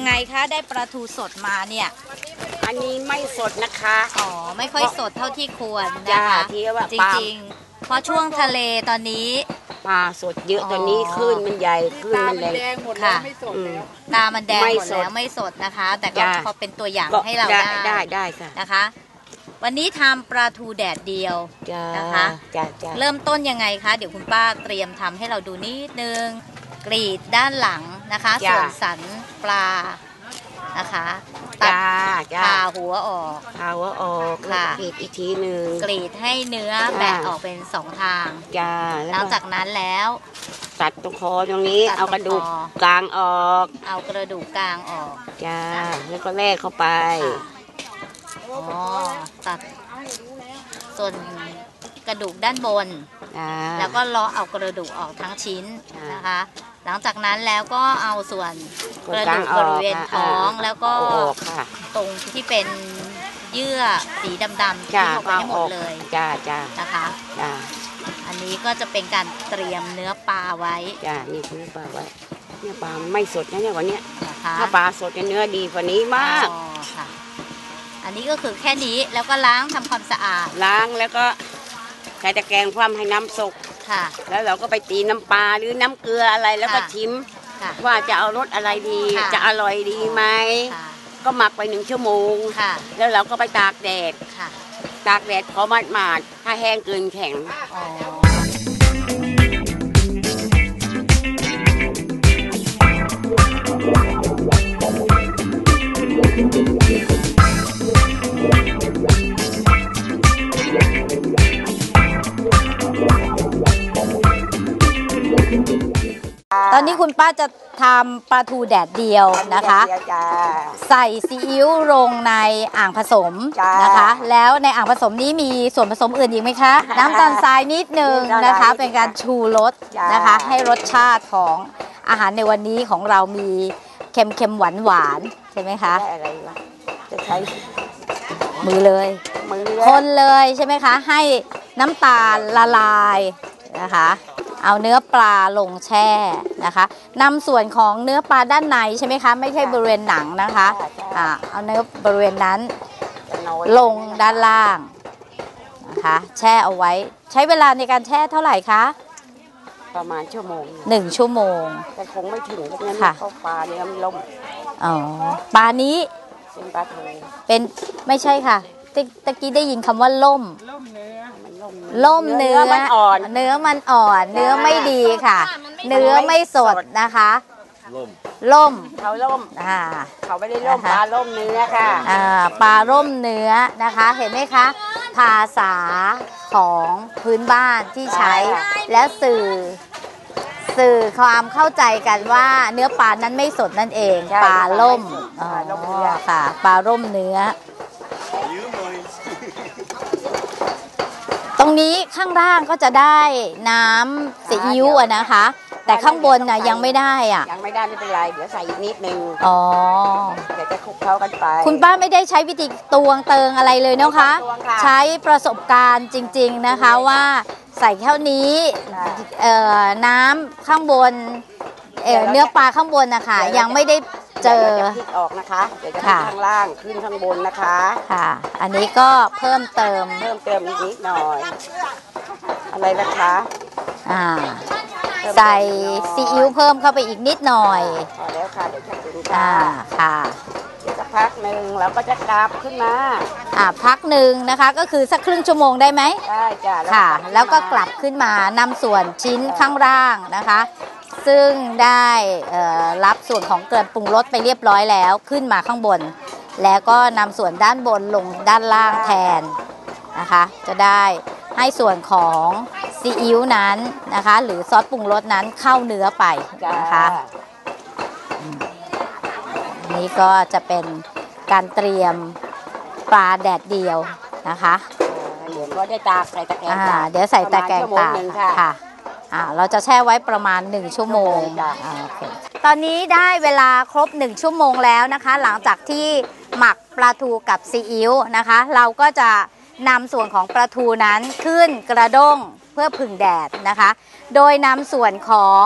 ไงคะได้ปลาทูสดมาเนี่ยอันนี้ไม่สดนะคะอ๋อไม่ค่อยสดเท่าที่ควรจ้านะคะที่ว่าจปลาริงๆเพราะช่วงทะเลตอนนี้ปลาสดเยอะอ๋อตอนนี้คลื่นมันใหญ่คลื่นมันแรงค่ะอืมตามันแดงไม่หมดสดแล้วไม่สดนะคะ แต่ก็จ้าพอเป็นตัวอย่างก็ให้เราได้ได้ได้ได้ค่ะนะคะ วันนี้ทำปลาทูแดดเดียวจ้านะคะจ้าจ้าเริ่มต้นยังไงคะ เดี๋ยวคุณป้าเตรียมทำให้เราดูนิดนึง กรีดด้านหลังนะคะ ส่วนสันปลานะคะตัดจ้าจ้าผ่าหัวออกเอาว่าออกค่ะกรีดอีกทีหนึ่งกรีดให้เนื้อจ้าแบะออกเป็นสองทางจ้าหลังจากนั้นแล้วตัดตรงคอตรงนี้ตัดเอากระดูกตรงคอกลางออกเอากระดูกกลางออกจ้าแล้วก็แลกเข้าไปอ๋อตัดส่วนกระดูกด้านบนจ้าแล้วก็เลาะเอากระดูกออกทั้งชิ้นอ่านนะคะ หลังจากนั้นแล้วก็เอาส่วนกระดูกกบลางออกริเวณท้องอ่าแล้วก็เอาออกค่ะตรงที่เป็นเยื่อสีดำๆจ้าที่ออกไปให้หมดเลยจ้าจ้านะคะจ้าอันนี้ก็จะเป็นการเตรียมเนื้อปลาไว้จ้านี่คือปลาไว้เนี่ยปลาไม่สดนะเนี่ยวันเนี้ยนะคะถ้าปลาสดเนี่ยเนื้อดีกว่านี้มากอ๋อค่ะ อันนี้ก็คือแค่นี้แล้วก็ล้างทำความสะอาดล้างแล้วก็ใส่ตะแกรงคว่ำให้น้ำสุกค่ะแล้วเราก็ไปตีน้ำปลาหรือน้ำเกลืออะไรแล้วก็ค่ะชิมค่ะว่าจะเอารสอะไรดีค่ะจะอร่อยดีไหมค่ะก็หมักไปหนึ่งชั่วโมงค่ะแล้วเราก็ไปตากแดดค่ะตากแดดพอมัดมาดถ้าแห้งเกินแข็งอ๋อ ตอนนี้คุณป้าจะทำปลาทูแดดเดียวนะคะเดี๋ยวจ้าใส่ซีอิ๊วลงในอ่างผสมจ้านนะคะ แล้วในอ่างผสมนี้มีส่วนผสมอื่นอีกไหมคะ น้ำตาลทรายนิดนึงนะคะ เป็นการชูรสนะคะ ให้รสชาติของอาหารในวันนี้ของเรามีเค็มๆหวานๆใช่ไหมคะได้อะไรวะจะใช้มือเลยมือคนเลยใช่ไหมคะ ให้น้ำตาลละลายนะคะ เอาเนื้อปลาลงแช่นะคะนำส่วนของเนื้อปลาด้านในใช่ไหมคะ ไม่ใช่บริเวณหนังนะคะอ่าเอาเนื้อบริเวณนั้นลงด้านล่างนะคะ แช่เอาไว้ใช้เวลาในการแช่เท่าไหร่คะประมาณชั่วโมงหนึ่งชั่วโมงแต่คงไม่ถึงเพราะงั้นค่ะเข้าปลาเนี่ยมันล่มอ๋อปลานี้เป็นปลาทูเป็นไม่ใช่ค่ะตะตะกี้ได้ยินคำว่าล่มมันล่มล่มเนื้อมันอ่อนเนื้อมันอ่อน เนื้อไม่ดีค่ะ เนื้อไม่สดนะคะล่มเขาล่มอ่าเขาไม่ได้ล่มนะคะปลาล่มเนื้อค่ะอ่าปลาร่มเนื้อนะคะ เห็นไหมคะ ภาษาของพื้นบ้านที่ใช้ และสื่อ สื่อความเข้าใจกันว่าเนื้อปลานั้นไม่สดนั่นเองใช่ปลาล่มปอ๋ลาล่มเนื้ออค่ะ ปลาร่มเนื้อ ตรงนี้ข้างล่างก็จะได้น้ำซีอิ๊วอะนะคะ แต่ข้างบนน่ะยังไม่ได้อ่ะยังไม่ได้ไม่เป็นไร เดี๋ยวใส่อีกนิดนึงอ๋อเดี๋ยวจะคลุกเคล้ากันไปคุณป้าไม่ได้ใช้วิธีตวงเติงอะไรเลยนะคะไม่ต้องตวงค่ะใช้ประสบการณ์จริงๆนะคะว่าใส่เท่านี้เอ่อน้ำข้างบนเอ่อเนื้อปลาข้างบนนะคะยังไม่ได้เจอดี๋ยวจะพลิกออกนะคะ เดี๋ยวจะพลิกค่ะข้างล่างขึ้นข้างบนนะคะค่ะ อันนี้ก็เพิ่มเติมเพิ่มเติมอีกนิดหน่อย อะไรนะคะอ่าเพิ่มเติมใส่อีกหน่อยซีอิ๊วเพิ่มเข้าไปอีกนิดหน่อยพอแล้วค่ะ เดี๋ยวจะถึงอ่าค่ะค่ะเดี๋ยวสักพักหนึ่งเราก็จะกลับขึ้นมาอ่าพักหนึ่งนะคะก็คือสักครึ่งชั่วโมงได้ไหมได้จ้ะค่ะขึ้นมาแล้วก็กลับขึ้นมานำส่วนชิ้นข้างล่างนะคะ ซึ่งได้เอ่อรับส่วนของเกลือปรุงรสไปเรียบร้อยแล้วขึ้นมาข้างบน แล้วก็นำส่วนด้านบนลงด้านล่างแทนนะคะ จะได้ให้ส่วนของซีอิ๊วนั้นนะคะ หรือซอสปรุงรสนั้นเข้าเนื้อไปจ้ะนะคะอันนี้ก็จะเป็นการเตรียมปลาแดดเดียวนะคะเดี๋ยวก็ได้ตากใส่ตะแกรงอ่าตากเดี๋ยวใส่ตะแกรงประมณชั่วโมตากหนึ่งค่ะค่ะอ่าเราจะแช่ไว้ประมาณหนึ่งชั่วโมงชั่วโมงจ้ะอ่าโอเคตอนนี้ได้เวลาครบหนึ่งชั่วโมงแล้วนะคะ หลังจากที่หมักปลาทูกับซีอิ๊วนะคะ เราก็จะนำส่วนของปลาทูนั้นขึ้นกระด้งเพื่อผึ่งแดดนะคะ โดยนำส่วนของ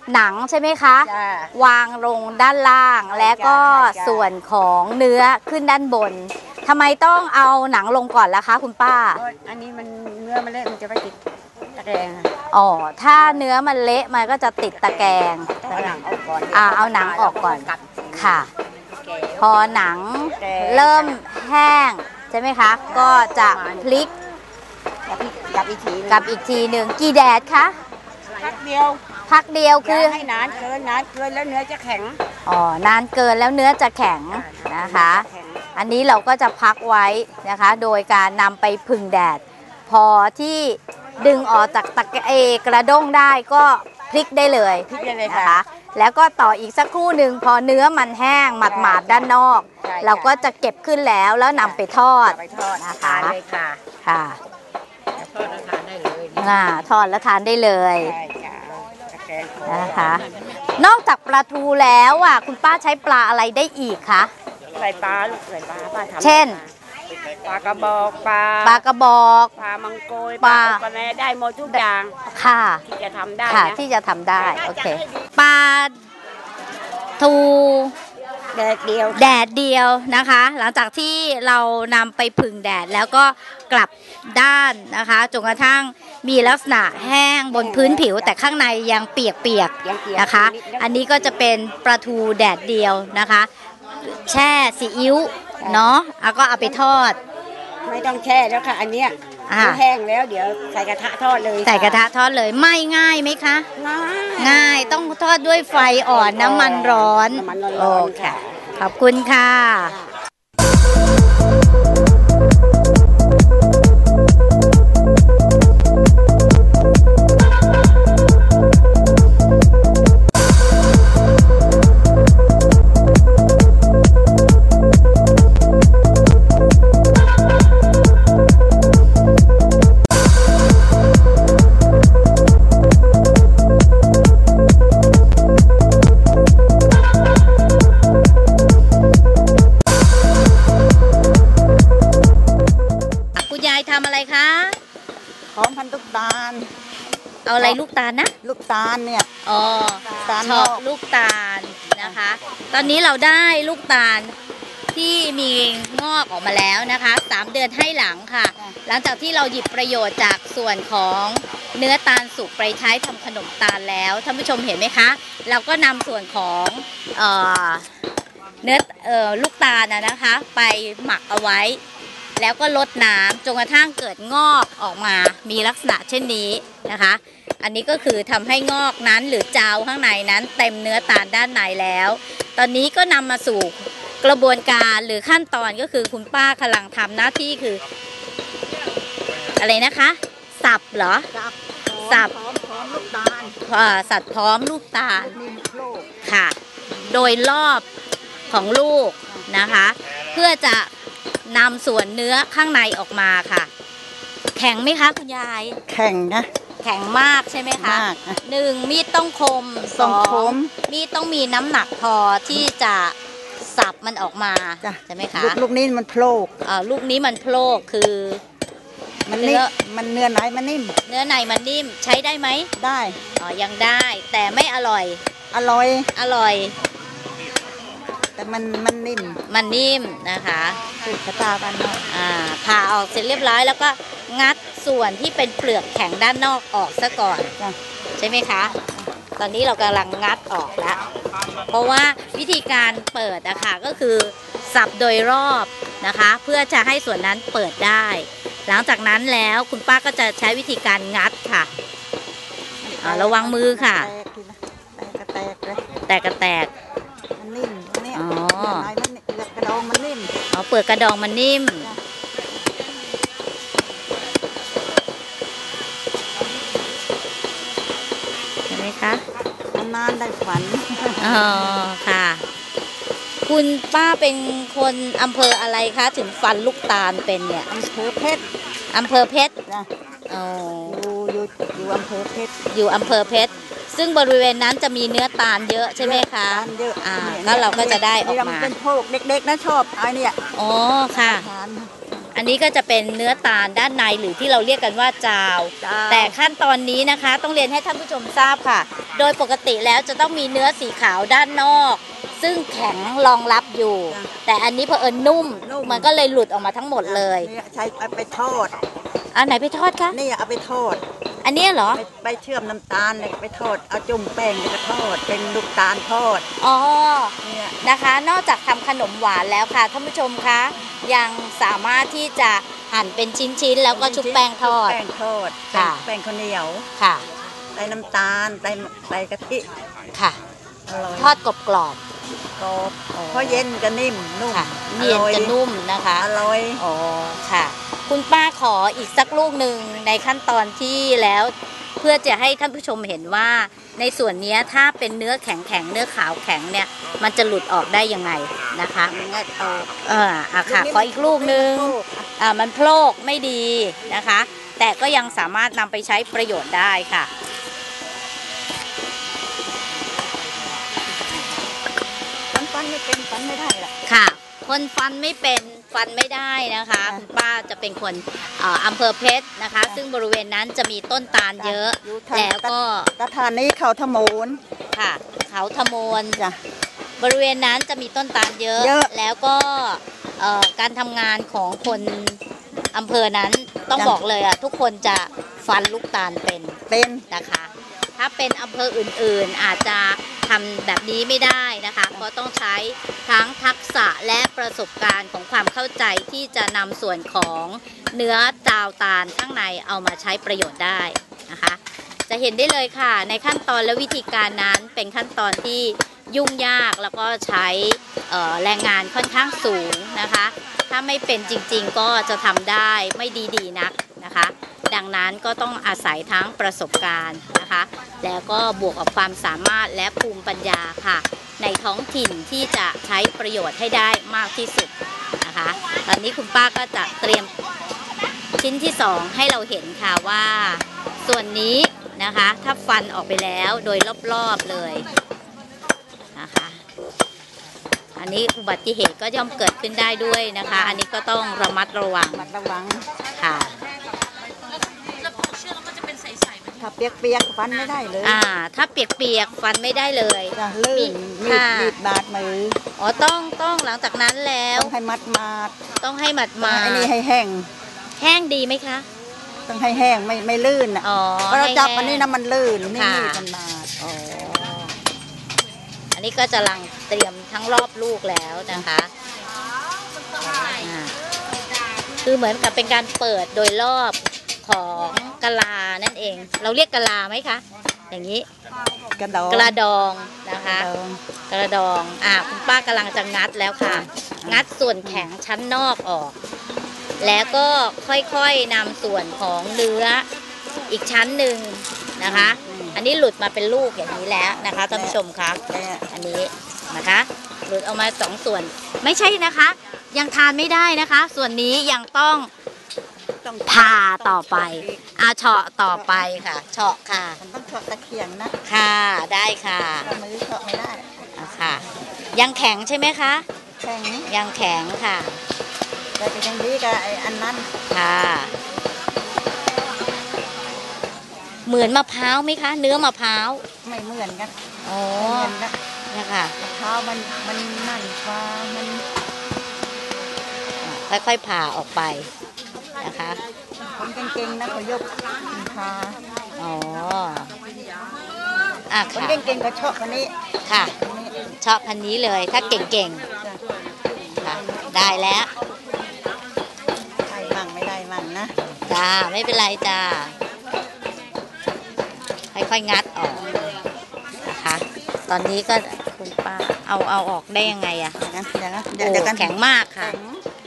หนังใช่ไหมคะจ้ะวางลงด้านล่างแล้วก็ใช่จ้ะส่วนของเนื้อขึ้นด้านบนทำไมต้องเอาหนังลงก่อนล่ะคะคุณป้าเพราะอันนี้มันเนื้อมันเละมันจะไปติดตะแกรงอ๋อถ้าเนื้อมันเละมันก็จะติดตะแกรงเอาหนังออกก่อนอ่าเอาหนังออกก่อนกัดค่ะแกะพอหนังแกะเริ่มแห้งใช่ไหมคะ ก็จะพลิกกับอีกกับอีกทีหนึ่งกับอีกทีหนึ่งกี่แดดคะพักเดียวพักเดียวคืคือ อให้นานเกินนานเกินแล้วเนื้อจะแข็งอ๋อนานเกินแล้วเนื้อจะแข็งนะคะแข็งอันนี้เราก็จะพักไว้นะคะ โดยการนำไปพึ่งแดด พอที่ดึงออกจากตะเออกระด้งได้ก็พลิกได้เลยพริกได้เลยนะค่ะคะ แล้วก็ต่ออีกสักครู่หนึ่งพอเนื้อมันแห้งหมาดๆด้านนอกใช่เราก็จะเก็บขึ้นแล้วแล้วนำไปทอดเอาไปทอดนะคะทานเลยค่ะค่ะทอดแล้วทานได้เลยอ่าทอดแล้วทานได้เลยใช่จ้ะตะแกรงนะคะ นอกจากปลาทูแล้วอ่ะคุณป้าใช้ปลาอะไรได้อีกคะใส่ปลาลูกใส่ปลาป้าทำเช่นปลากระบอกปลาปลากระบอกปลามังโกยปลาโอกระแนได้หมดทุกอย่างค่ะที่จะทำได้ค่ะนะที่จะทำได้โอเคปลาทูแดดเดียวแดดเดียวนะคะ หลังจากที่เรานำไปผึ่งแดดแล้วก็กลับด้านนะคะจนกระทั่งมีลักษณะแห้งบนพื้นผิว แต่ข้างในยังเปียกยังเปียกๆนะคะ อันนี้ก็จะเป็นปลาทูแดดเดียวนะคะ แช่ซีอิ๊วเนาะแล้วก็เอาไปทอดไม่ต้องแช่แล้วค่ะ อันเนี้ยอ่าแห้งแล้วเดี๋ยวใส่กระทะทอดเลยใส่กระทะทอดเลยไหม่ง่ายไหมคะง่ายง่ายต้องทอดด้วยไฟอ่อนน้ำมันร้อนน้ำมันร้อนโอๆเคค่ะขอบคุณค่ะ คุณยายทำอะไรคะพร้อมพันธุ์ลูกตาลเอาอะไรลูกตาลนะลูกตาลเนี่ยอ๋อตาลเฉาะนอกลูกตาลนะคะ ตอนนี้เราได้ลูกตาลที่มีงอกออกมาแล้วนะคะสามเดือนให้หลังค่ะ หลังจากที่เราหยิบประโยชน์จากส่วนของเนื้อตาลสุกไปใช้ทำขนมตาลแล้วท่านผู้ชมเห็นไหมคะ เราก็นำส่วนของเอ่อเนื้อเอ่อลูกตาลนะนะคะ ไปหมักเอาไว้ แล้วก็ลดน้ำจนกระทั่งเกิดงอกออกมามีลักษณะเช่นนี้นะคะ อันนี้ก็คือทำให้งอกนั้นหรือจาวข้างในนั้นเต็มเนื้อตาลด้านในแล้ว ตอนนี้ก็นำมาสู่กระบวนการหรือขั้นตอนก็คือคุณป้ากำลังทำหน้าที่คือ อะไรนะคะ สับเหรอสับสับพร้อมพร้อมลูกตาลเอ่อสัตว์พร้อมลูกตาลนี่โลกค่ะ โดยรอบของลูกนะคะ เพื่อจะนำส่วนเนื้อข้างในออกมาค่ะ แข็งไหมคะคุณยายแข่งนะแข็งมากใช่ไหมคะมากนะหนึ่งมีดต้องคมต้องสคมมีดต้องมีน้ำหนักพอที่จะสับมันออกมาจ้ะใช่ไหมคะลูกลูกนี้มันโผล่เอ่อลูกนี้มันโผล่คือมันเนื้นิ่อมมันเนื้อไหนมันนิ่มเนื้อในมันนิ่มใช้ได้ไหมได้อ๋อยังได้แต่ไม่อร่อยอร่อยอร่อยแต่มันมันนิ่มมันนิ่มนะคะสูตรกระตากันเนาะอ่าผ่าออกเสร็จเรียบร้อยแล้วก็งัดส่วนที่เป็นเปลือกแข็งด้านนอกออกซะก่อนจ้ะใช่ไหมคะ ตอนนี้เรากำลังงัดออกแล้ว เพราะว่าวิธีการเปิดอะค่ะก็คือสับโดยรอบนะคะ เพื่อจะให้ส่วนนั้นเปิดได้ หลังจากนั้นแล้วคุณป้าก็จะใช้วิธีการงัดค่ะอ่าระวังมือค่ะแตกทีละแตกกระแตกเลยแตกกระแตกมันนิ่มอันเนี่ยอ๋อเนื้อไหนมันเปลือกกระดองมันนิ่มเอาเปลือกกระดองมันนิ่ม ใช่ไหมคะนานๆได้ฝันอ๋อค่ะ คุณป้าเป็นคนอำเภออะไรคะ ถึงฟันลูกตาลเป็นเนี่ยอำเภอเพชรอำเภอเพชรจ้ะอ๋ออยู่อยู่อยู่อำเภอเพชรอยู่อำเภอเพชร ซึ่งบริเวณนั้นจะมีเนื้อตาลเยอะใช่ไหมคะตาลเยอะอ่านี่ยก็เราก็จะได้ออกนี่มานเป็นพวกเด็กๆนะชอบไอ้เนี่ยอ๋อค่ะทานอันนี้ก็จะเป็นเนื้อตาลด้านในหรือที่เราเรียกกันว่าจาว แต่ขั้นตอนนี้นะคะต้องเรียนให้ท่านผู้ชมทราบค่ะ โดยปกติแล้วจะต้องมีเนื้อสีขาวด้านนอก ซึ่งแข็งรองรับอยู่ แต่อันนี้เผอิญนุ่ม มันก็เลยหลุดออกมาทั้งหมดเลยนี่ใช้เอาไปทอดอันไหนไปทอดคะนี่เอาไปทอดอันนี้เหรอไปไปเชื่อมน้ำตาลเลยไปทอดเอาจุ่มแป้งแล้วก็ทอดเป็นลูกตาลทอดอ๋อเนี่ยนะคะนอกจากทำขนมหวานแล้วค่ะท่านผู้ชมคะยังสามารถที่จะหั่นเป็นชิ้นๆแล้วก็ชุบแป้งทอดแป้งทอดค่ะแป้งข้าวเหนียวค่ะใส่น้ำตาลใส่ใส่กะทิค่ะอร่อยทอดกรอบกรอบเพราะเย็นจะนิ่มนุ่มๆค่ะเนียนจะนุ่มนะคะอร่อยอ๋อค่ะ คุณป้าขออีกสักลูกหนึ่งในขั้นตอนที่แล้ว เพื่อจะให้ท่านผู้ชมเห็นว่าในส่วนนี้ถ้าเป็นเนื้อแข็งๆเนื้อขาวแข็งเนี่ยมันจะหลุดออกได้ยังไงนะคะงัดออกเอออ่ะค่ะขออีกลูกหนึ่งอ่ามันโพลกไม่ดีนะคะ แต่ก็ยังสามารถนำไปใช้ประโยชน์ได้ค่ะฟันฟันไม่เป็นฟันไม่ได้ล่ะค่ะ คนฟันไม่เป็นฟันไม่ได้นะคะคุณป้าจะเป็นคนเอ่ออำเภอเพชรนะคะ ซึ่งบริเวณนั้นจะมีต้นตาลเยอะอยู่ทางแล้วก็กระทานนี้เขาทะมูลค่ะ เขาทมนจ้ะบริเวณนั้นจะมีต้นตาลเยอะเยอะแล้วก็เอ่อการทำงานของคนอำเภอนั้นต้องจ้ะบอกเลยอ่ะทุกคนจะฟันลูกตาลเป็นเป็นนะคะ ถ้าเป็นอำเภออื่นๆอาจจะทำแบบนี้ไม่ได้นะคะก็ต้องใช้ทั้งทักษะและประสบการณ์ของความเข้าใจที่จะนำส่วนของเนื้อจาวตาลข้างในเอามาใช้ประโยชน์ได้นะคะ จะเห็นได้เลยค่ะในขั้นตอนและวิธีการนั้นเป็นขั้นตอนที่ยุ่งยากแล้วก็ใช้เอ่อแรงงานค่อนข้างสูงนะคะ ถ้าไม่เป็นจริงๆก็จะทำได้ไม่ดีๆนักนะคะ ดังนั้นก็ต้องอาศัยทั้งประสบการณ์นะคะ แล้วก็บวกกับความสามารถและภูมิปัญญาค่ะ ในท้องถิ่นที่จะใช้ประโยชน์ให้ได้มากที่สุดนะคะ ตอนนี้คุณป้าก็จะเตรียมชิ้นที่สองให้เราเห็นค่ะว่า ส่วนนี้นะคะถ้าฟันออกไปแล้วโดยรอบๆเลยนะคะ อันนี้อุบัติเหตุก็ย่อมเกิดขึ้นได้ด้วยนะคะ อันนี้ก็ต้องระมัดระวังระมัดระวังค่ะถ้าเปียกๆฟันไม่ได้เลยอ่าถ้าเปียกๆฟันไม่ได้เลยจะลื่นมีดค่ะมีดบาดมืออ๋อต้องต้องหลังจากนั้นแล้วต้องให้มัดมาดต้องให้หมัดมามาไอ้นี่ให้แห้งแห้งดีไหมคะต้องให้แห้งไม่ไม่ลื่นอ่ะอ๋อเพราะเราจับให้แห้งอันนี้นะมันลื่นนี่ค่ะมีดมันบาดอ๋ออันนี้ก็จะลังเตรียมทั้งรอบลูกแล้วนะคะอ่าคือเหมือนกับเป็นการเปิดโดยรอบของกะลานั่นเอง เราเรียกกะลาไหมคะ อย่างนี้กระดองกระดองนะคะกระดองกระดองอ่าคุณป้ากำลังจะงัดแล้วค่ะ งัดส่วนแข็งชั้นนอกออก แล้วก็ค่อยๆนำส่วนของเนื้ออีกชั้นหนึ่งนะคะ อันนี้หลุดมาเป็นลูกอย่างนี้แล้วนะคะท่านผู้ชมครับเนี่ยอันนี้นะคะ หลุดออกมาสองส่วน ไม่ใช่นะคะ ยังทานไม่ได้นะคะ ส่วนนี้ยังต้องต้องผ่าต่อไปอาเฉาะต่อไปค่ะเฉาะค่ะมันต้องเฉาะตะเคียงนะค่ะได้ค่ะเอามือเฉาะไม่ได้อ่ะค่ะ ยังแข็งใช่ไหมคะแข็งยังแข็งค่ะแต่ก็ยังดีกับไอ้อันนั้นค่ะ เหมือนมะพร้าวไหมคะ เนื้อมะพร้าวไม่เหมือนกันอ๋อไม่เหมือนกันเนี่ยค่ะมะพร้าวมันมันนั่นกว่ามันค่อยๆผ่าออกไปนะคะคนเก่งๆนะเขายกพาอ๋ออ่ะคนค่ะเก่งๆก็ชอบคนนี้ค่ะคนนี้ชอบพันนี้เลยถ้าเก่งจ้ะๆค่ะ ได้แล้วได้มั่งไม่ได้มั่งนะจ้าไม่เป็นไรจ้าค่อยๆงัดออกนะคะ ตอนนี้ก็คุณป้าเอาเอาออกได้ยังไงอะอย่างนั้นอย่างนั้นโอ้เดี๋ยวกันแข็งมากค่ะแข็ง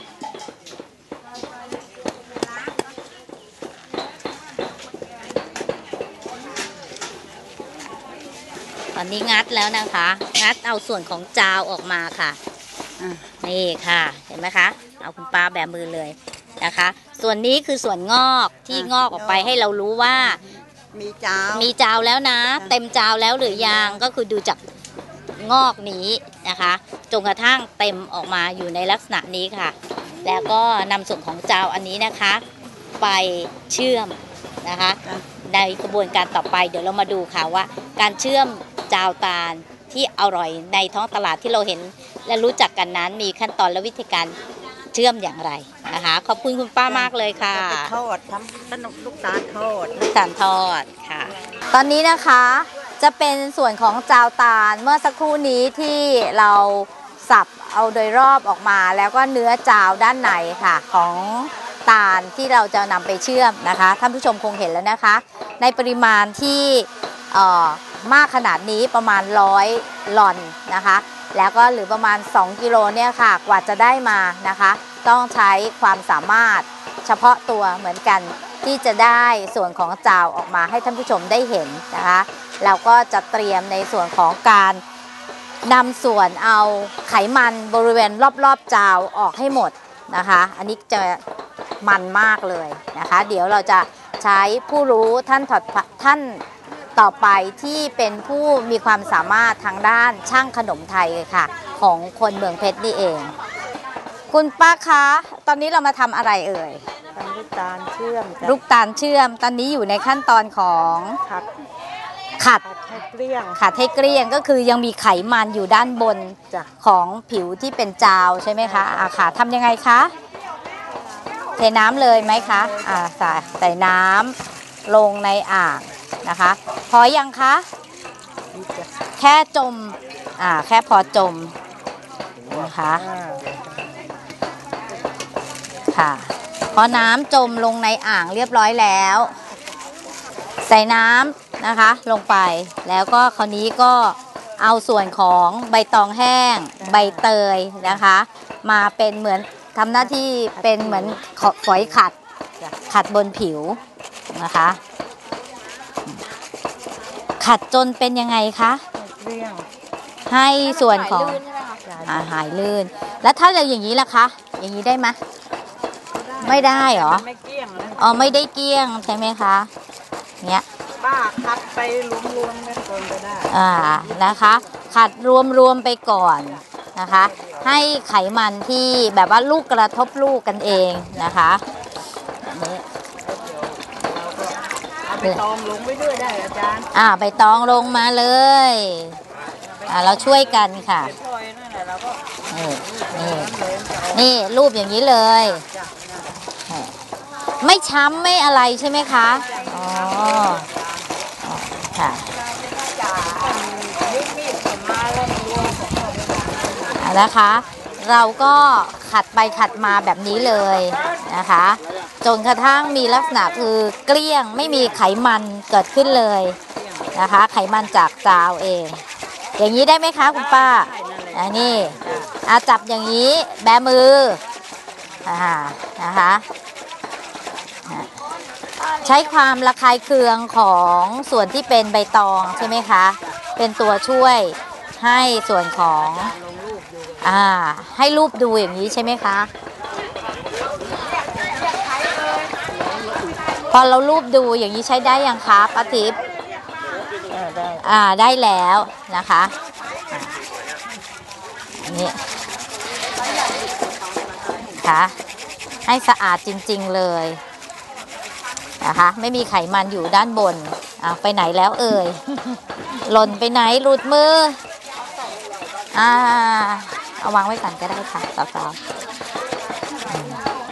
ตอนนี้งัดแล้วนะคะ งัดเอาส่วนของจาวออกมาค่ะอ่ะนี่ค่ะ เห็นไหมคะ เอาคุณป้าแบมือเลยนะคะ ส่วนนี้คือส่วนงอกที่งอกออกไปให้เรารู้ว่ามีจ้าวมีจาวแล้วนะค่ะเต็มจาวแล้วหรือยังก็คือดูจากงอกนี้นะคะจนกระทั่งเต็มออกมาอยู่ในลักษณะนี้ค่ะแล้วก็นำส่วนของเจ้าอันนี้นะคะไปเชื่อมนะคะในกระบวนการต่อไปเดี๋ยวเรามาดูค่ะว่าการเชื่อมเจ้าตาลที่อร่อยในท้องตลาดที่เราเห็นและรู้จักกันนั้นมีขั้นตอนและวิธีการเชื่อมอย่างไรนะคะขอบคุณคุณป้ามากเลยค่ะจะไปทอดทำขนมลูกตาลทอดลูกตาลทอดค่ะ ตอนนี้นะคะจะเป็นส่วนของจาวตาลเมื่อสักครู่นี้ที่เราสับเอาโดยรอบออกมาแล้วก็เนื้อจาวด้านในค่ะของตาลที่เราจะนำไปเชื่อมนะคะท่านผู้ชมคงเห็นแล้วนะคะในปริมาณที่เอ่อมากขนาดนี้ประมาณร้อยหลอนนะคะแล้วก็หรือประมาณสองกิโลเนี่ยค่ะกว่าจะได้มานะคะต้องใช้ความสามารถเฉพาะตัวเหมือนกันที่จะได้ส่วนของจาวออกมาให้ท่านผู้ชมได้เห็นนะคะเราก็จะเตรียมในส่วนของการนำส่วนเอาไขมันบริเวณรอบๆจาวออกให้หมดนะคะอันนี้จะมันมากเลยนะคะเดี๋ยวเราจะใช้ผู้รู้ท่านถอดท่านต่อไปที่เป็นผู้มีความสามารถทางด้านช่างขนมไทยค่ะของคนเมืองเพชรนี่เองคุณป้าคะตอนนี้เรามาทำอะไรเอ่ยทำลูกตาลเชื่อมจ้ะลูกตาลเชื่อมตอนนี้อยู่ในขั้นตอนของขัดขัดขัดให้เกลี้ยงขัดให้เกลี้ยงก็คือยังมีไขมันอยู่ด้านบนจ้ะของผิวที่เป็นจาวใช่ไหมคะอ่าค่ะทำยังไงคะเทน้ำเลยไหมคะอ่าใส่ใส่น้ำลงในอ่างนะคะพอยังคะนี่จ้ะแค่จมอ่าแค่พอจมนะคะอ่าค่ะพอน้ำจมลงในอ่างเรียบร้อยแล้ว ใส่น้ำนะคะลงไปแล้วก็คราวนี้ก็เอาส่วนของใบตองแห้งใบเตยนะคะมาเป็นเหมือนทำหน้าที่เป็นเหมือนฝอยขัดขัดบนผิวนะคะขัดจนเป็นยังไงคะเกลี้ยงให้ส่วนของลื่นใช่ไหมคะอ่าหายลื่นแล้วถ้าเราอย่างนี้ล่ะคะอย่างนี้ได้ไหมไม่ได้เหรอไม่เกลี้ยงนะอ๋อไม่ได้เกลี้ยงใช่ไหมคะเนี้ยป้าคัดไปรวมๆกันก่อนก็ได้อ่านะคะขัดรวมๆไปก่อนนะคะให้ไขมันที่แบบว่าลูกกระทบลูกกันเองนะคะอันนี้เอาไปตอมลงไปด้วยได้อาจารย์อ่าใบตองลงมาเลยอ่าเราช่วยกันค่ะซอยนั่นแหละเราก็นี่นี่เลยจะเอานี่รูปอย่างนี้เลยไม่ช้ำไม่อะไรใช่ไหมคะอ๋ออ๋อค่ะอ่ะนะคะ เราก็ขัดไปขัดมาแบบนี้เลยนะคะจนกระทั่งมีลักษณะคือเกลี้ยงไม่มีไขมันเกิดขึ้นเลยนะคะไขมันจากจาวเอง อย่างนี้ได้ไหมคะคุณป้าอันนี้อาจับอย่างนี้แบมืออ่านะคะใช้ความระคายเคืองของส่วนที่เป็นใบตองใช่ไหมคะเป็นตัวช่วยให้ส่วนของอ่าให้รูปดูอย่างนี้ใช่ไหมคะพอเรารูปดูอย่างนี้ใช้ได้ยังคะป้าทิพย์เออได้อ่าได้แล้วนะคะอันนี้ค่ะให้สะอาดจริงๆเลยนะคะไม่มีไขมันอยู่ด้านบนอ่าไปไหนแล้วเอ่ย หล่นไปไหนหลุดมืออ่าเอาวางไว้ก่อนก็ได้ค่ะสาวๆอืม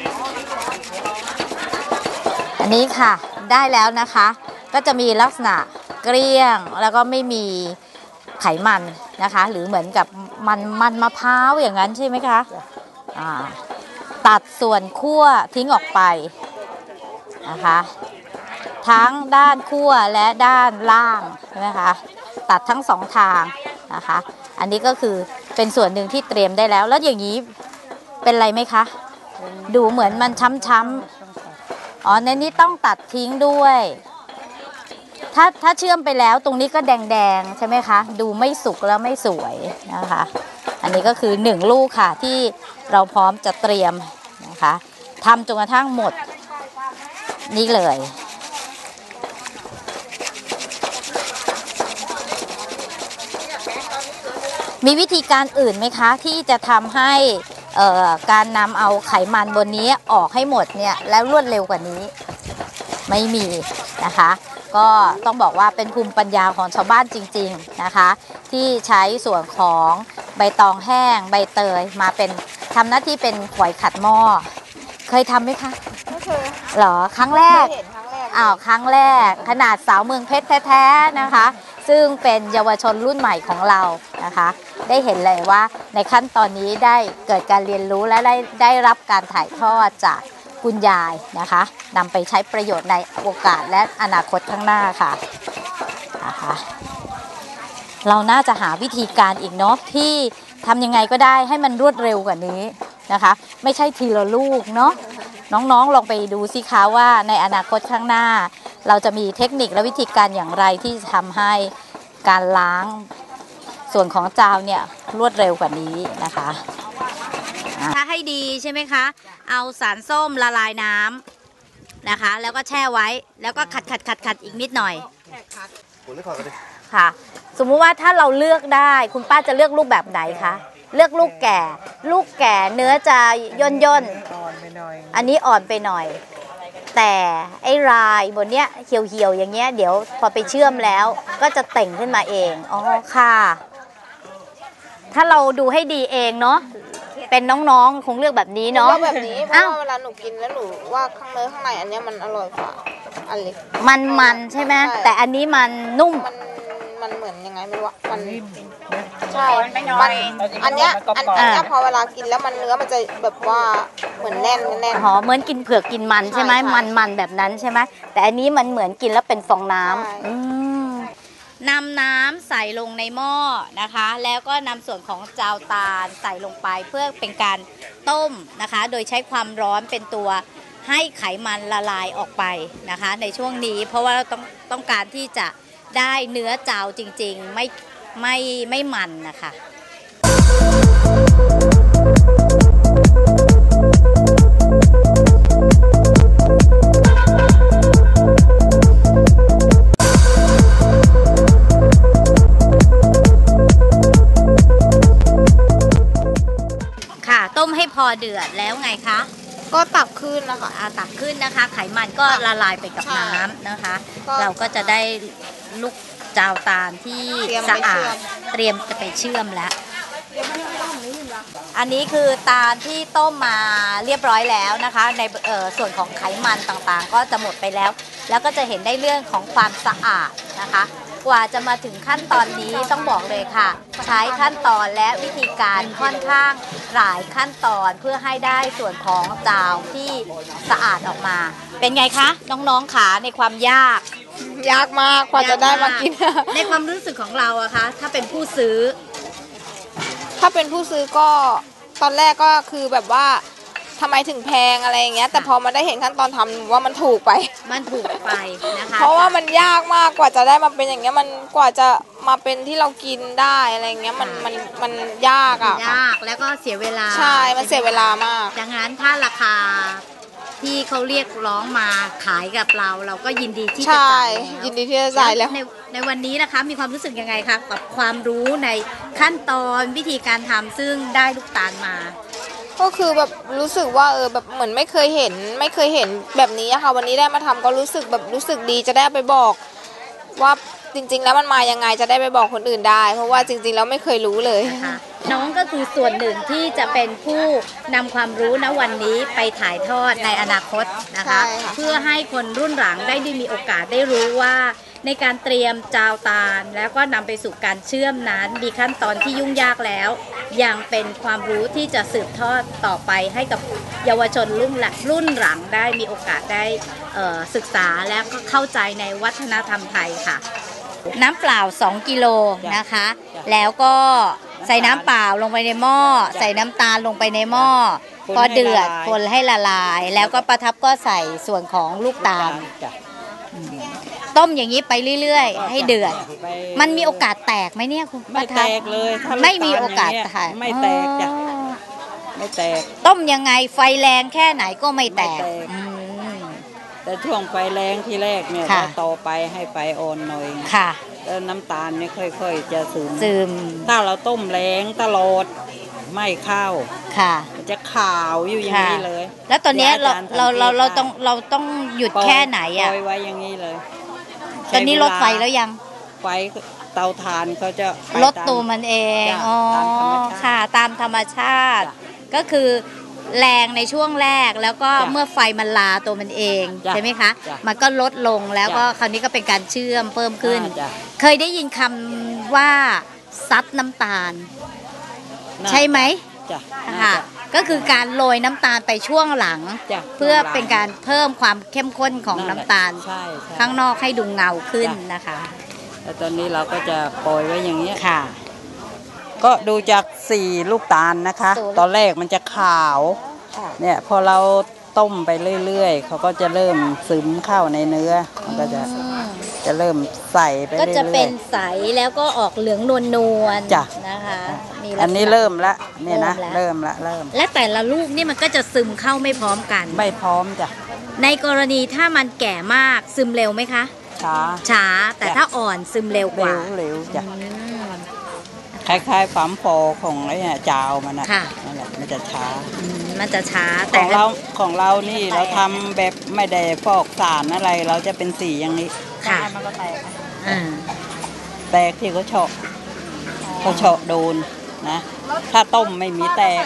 อันนี้ค่ะได้แล้วนะคะก็จะมีลักษณะเกลี้ยงแล้วก็ไม่มีไขมันนะคะหรือเหมือนกับมันมันมะพร้าวอย่างนั้นใช่ไหมคะอ่าตัดส่วนคั่วทิ้งออกไปนะคะทั้งด้านคั่วและด้านล่างใช่ไหมคะตัดทั้งสองทางนะคะอันนี้ก็คือเป็นส่วนหนึ่งที่เตรียมได้แล้วแล้วอย่างนี้เป็นไรไหมคะดูเหมือนมันช้ำๆอ๋อในนี้ต้องตัดทิ้งด้วยถ้าถ้าเชื่อมไปแล้วตรงนี้ก็แดงๆใช่ไหมคะดูไม่สุกแล้วไม่สวยนะคะอันนี้ก็คือหนึ่งลูกค่ะที่เราพร้อมจะเตรียมนะคะทำจนกระทั่งหมดนี่เลยมีวิธีการอื่นไหมคะที่จะทำให้เอ่อการนำเอาไขมันบนนี้ออกให้หมดเนี่ยแล้วรวดเร็วกว่านี้ไม่มีนะคะก็ต้องบอกว่าเป็นภูมิปัญญาของชาวบ้านจริงๆนะคะที่ใช้ส่วนของใบตองแห้งใบเตยมาเป็นทำหน้าที่เป็นฝอยขัดหม้อเคยทำไหมคะไม่เคยหรอครั้งแรกเห็นครั้งแรกอ้าวครั้งแรกขนาดสาวเมืองเพชรแท้ๆนะคะซึ่งเป็นเยาวชนรุ่นใหม่ของเรานะคะได้เห็นเลยว่าในขั้นตอนนี้ได้เกิดการเรียนรู้และได้ได้รับการถ่ายทอดจากคุณยายนะคะนำไปใช้ประโยชน์ในโอกาสและอนาคตข้างหน้าค่ะนะคะเราน่าจะหาวิธีการอีกเนาะที่ทำยังไงก็ได้ให้มันรวดเร็วกว่านี้นะคะไม่ใช่ทีละลูกเนาะน้องๆลองไปดูสิคะว่าในอนาคตข้างหน้าเราจะมีเทคนิคและวิธีการอย่างไรที่จะทำให้การล้างส่วนของจาวเนี่ยรวดเร็วกว่านี้นะคะถ้าให้ดีใช่ไหมคะเอาสารส้มละลายน้ำนะคะแล้วก็แช่ไว้แล้วก็ขัดขัดขัดขัดอีกนิดหน่อยค่ะสมมุติว่าถ้าเราเลือกได้คุณป้าจะเลือกลูกแบบไหนคะเลือกลูกแก่ลูกแก่เนื้อจะย่นย่นอันนี้อ่อนไปหน่อยแต่ไอ้ลายบนเนี้ยเหี่ยวๆอย่างเงี้ยเดี๋ยวพอไปเชื่อมแล้วก็จะเต่งขึ้นมาเองอ๋อค่ะถ้าเราดูให้ดีเองเนาะเป็นน้องๆคงเลือกแบบนี้เนาะแบบนี้เพราะว่าเวลาหนูกินแล้วหนูว่าข้างในข้างในอันนี้มันอร่อยกว่าอันเล็กมันมันใช่ไหมแต่อันนี้มันนุ่มมันมันเหมือนยังไงไม่รู้มันใช่มันอันเนี้ยอันเนี้ยพอเวลากินแล้วมันเนื้อมันจะแบบว่าเหมือนแน่นแน่นหอมเหมือนกินเผือกกินมันใช่ไหมมันมันแบบนั้นใช่ไหมแต่อันนี้มันเหมือนกินแล้วเป็นฟองน้ำนำน้ำใส่ลงในหม้อนะคะแล้วก็นำส่วนของจาวตาลใส่ลงไปเพื่อเป็นการต้มนะคะโดยใช้ความร้อนเป็นตัวให้ไขมันละลายออกไปนะคะในช่วงนี้เพราะว่าเราต้องต้องการที่จะได้เนื้อจาวจริงๆไม่ไม่ไม่มันนะคะต้มให้พอเดือดแล้วไงคะก็ตักขึ้นนะคะอาตักขึ้นนะคะไขมันก็ละลายไปกับน้ำนะคะเราก็จะได้ลูกจาวตาลที่สะอาดเตรียมจะไปเชื่อมแล้วอันนี้คือตาลที่ต้มมาเรียบร้อยแล้วนะคะในส่วนของไขมันต่างๆก็จะหมดไปแล้วแล้วก็จะเห็นได้เรื่องของความสะอาดนะคะกว่าจะมาถึงขั้นตอนนี้ต้องบอกเลยค่ะใช้ขั้นตอนและวิธีการค่อนข้างหลายขั้นตอนเพื่อให้ได้ส่วนของจาวที่สะอาดออกมาเป็นไงคะน้องๆขาในความยากยากมากกว่าจะได้มากินในความรู้สึกของเราอะคะถ้าเป็นผู้ซื้อถ้าเป็นผู้ซื้อก็ตอนแรกก็คือแบบว่าทำไมถึงแพงอะไรอย่างเงี้ยแต่พอมาได้เห็นขั้นตอนทำว่ามันถูกไปมันถูกไปนะคะเพราะว่ามันยากมากกว่าจะได้มาเป็นอย่างเงี้ยมันกว่าจะมาเป็นที่เรากินได้อะไรเงี้ยมันมันมันยากอ่ะยากแล้วก็เสียเวลาใช่มันเสียเวลามากดังนั้นถ้าราคาที่เขาเรียกร้องมาขายกับเราเราก็ยินดีที่จะจ่ายยินดีที่จะจ่ายแล้วในในวันนี้นะคะมีความรู้สึกยังไงคะกับความรู้ในขั้นตอนวิธีการทำซึ่งได้ลูกตาลมาก็คือแบบรู้สึกว่าเออแบบเหมือนไม่เคยเห็นไม่เคยเห็นแบบนี้อะค่ะวันนี้ได้มาทำก็รู้สึกแบบรู้สึกดีจะได้ไปบอกว่าจริงๆแล้วมันมายังไงจะได้ไปบอกคนอื่นได้เพราะว่าจริงๆแล้วไม่เคยรู้เลยน้องก็คือส่วนหนึ่งที่จะเป็นผู้นำความรู้ณวันนี้ไปถ่ายทอดในอนาคตนะคะเพื่อให้คนรุ่นหลังได้มีโอกาสได้รู้ว่าในการเตรียมจาวตาลแล้วก็นำไปสู่การเชื่อมนั้นมีขั้นตอนที่ยุ่งยากแล้วยังเป็นความรู้ที่จะสืบทอดต่อไปให้กับเยาวชนรุ่นหลังรุ่นหลังได้มีโอกาสได้ศึกษาและก็เข้าใจในวัฒนธรรมไทยค่ะน้ำเปล่าสองกิโลนะคะแล้วก็ใส่น้ำเปล่าลงไปในหม้อใส่น้ำตาลลงไปในหม้อพอเดือดคนให้ละลายแล้วก็ประทับก็ใส่ส่วนของลูกตาลต้มอย่างนี้ไปเรื่อยๆให้เดือดมันมีโอกาสแตกไหมเนี่ยคุณไม่แตกเลยไม่มีโอกาสแตกไม่แตกจ้ะไม่แตกต้มยังไงไฟแรงแค่ไหนก็ไม่แตกแต่ช่วงไฟแรงที่แรกเนี่ยต่อไปให้ไฟอ่อนหน่อยค่ะแล้วน้ำตาลเนี่ยค่อยๆจะซึมซึมถ้าเราต้มแรงตลอดไม่เข้าค่ะมันจะขาวอยู่อย่างนี้เลยแล้วตอนเนี้ยเราดี๋ยวอจเราย์เราสังกตเราต้องเราต้องหยุดปล่ยแค่ไหนอ่ะปล่อยไว้อย่างนี้เลยตอนนี้ลดไฟแล้วยังไฟเตาถ่านเขาจะไปลดตาตัวมันเองจ้ะอ๋อตามธรรมชาติค่ะ ตามธรรมชาติจ้ะก็คือแรงในช่วงแรกแล้วก็จ้ะเมื่อไฟมันลาตัวมันเองจ้ะใช่ไหมคะจ้ะมันก็ลดลงแล้วก็จ้ะคราวนี้ก็เป็นการเชื่อมเพิ่มขึ้นอ่าจ้ะเคยได้ยินคำว่าซับน้ำตาลน่าใช่ไหมจ้ะค่ะน่าจก็คือการโรยน้ำตาลไปช่วงหลังจ้ะเพื่อเป็นการเพิ่มความเข้มข้นของน้ำตาลใช่ใช่ข้างนอกให้ดูเงาขึ้นจ้ะนะคะแล้วตอนนี้เราก็จะปล่อยไว้อย่างเงี้ยค่ะก็ดูจากสี่ลูกตาลนะคะตัวตอนแรกมันจะขาว เนี่ยพอเราต้มไปเรื่อยๆเขาก็จะเริ่มซึมเข้าในเนื้อ มันก็จะอืมจะเริ่มใส่ไปก็เรื่อยๆจะเป็นใสแล้วก็ออกเหลืองนวลนวลจ้ะนะคะมีลักษณะอันนี้เริ่มละเนี่ยนะเริ่เริ่มมละละเริ่มและแต่ละลูกนี่มันก็จะซึมเข้าไม่พร้อมกันไม่พร้อมจ้ะในกรณีถ้ามันแก่มากซึมเร็วไหมคะช้าช้าแต่จ้ะถ้าอ่อนซึมเร็วกเร็ว่าวเร็วจ้ะอืมคล้ายๆฝามฟอของไอ้เนี่ยจาวมันนะค่ะนั่นแหละมันจะช้าอืมมันจะช้าขแต่องเราของเรานี่เราทำแบบไม่ได้ฟอกสารอะไร เราจะเป็นสีอย่างนี้ค่ะมันก็แตกอ่าแตกที่เขาเฉาะเขาเฉาะโดนนะ ถ้าต้มไม่มีแตก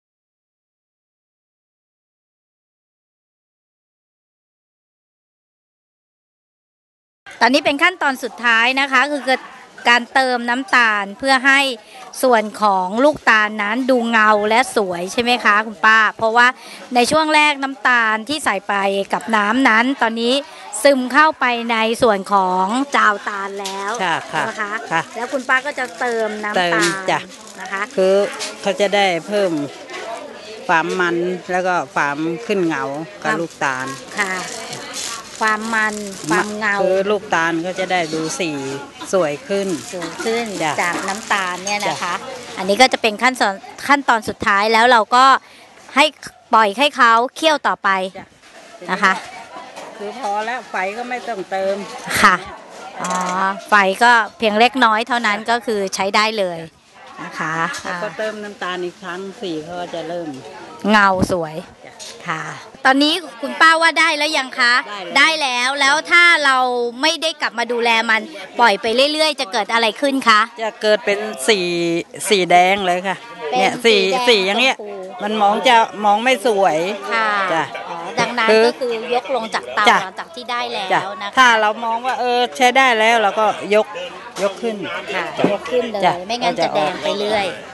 ตอนนี้เป็นขั้นตอนสุดท้ายนะคะคือการเติมน้ำตาลเพื่อให้ส่วนของลูกตาลนั้นดูเงาและสวยใช่ไหมคะคุณป้า เพราะว่าในช่วงแรกน้ำตาลที่ใส่ไปกับน้ำนั้น ตอนนี้ซึมเข้าไปในส่วนของจาวตาลแล้วค่ะค่ะนะคะค่ะแล้วคุณป้าก็จะเติมน้ำเติตาม ลจ้ะนะคะคือเขาจะได้เพิ่มความมันแล้วก็ความขึ้นเงากับลูกตาลค่ะ ความมันความเงาคือลูกตาลก็จะได้ดูสีสวยขึ้นสูงขึ้นจ้ะจากน้ำตาลเนี่ยนะคะจ้อันนี้ก็จะเป็นขั้นตอนขั้นตอนสุดท้ายแล้วเราก็ให้ปล่อยให้เขาเคี่ยวต่อไปจ้ะนะคะคือพอแล้วไฟก็ไม่ต้องเติมค่ะอ๋อไฟก็เพียงเล็กน้อยเท่านั้นก็คือใช้ได้เลยนะคะแล้วอ่าก็เติมน้ำตาลอีกครั้งสีเขาก็จะเริ่มเงาสวยจ้ะค่ะ ตอนนี้คุณป้าว่าได้แล้วยังคะได้แล้วได้แล้วแล้วถ้าเราไม่ได้กลับมาดูแลมันปล่อยไปเรื่อยๆ จะเกิดอะไรขึ้นคะจะเกิดเป็นสีสีแดงเลยค่ะเป็นเนี่ยสีสีแดงสีอย่างเงี้ยชมพูมันมองจะมองไม่สวยค่ะจ้ะอ๋อดังนั้นคือก็คือยกลงจากเตาจ้ะหลังจากที่ได้แล้จ้ะวนะคะถ้าเรามองว่าเออใช้ได้แล้วเราก็ยกยกขึ้นค่ะยกขึ้นเลยจ้ะไม่งั้นก็จะจะแดงออกไปเรื่อย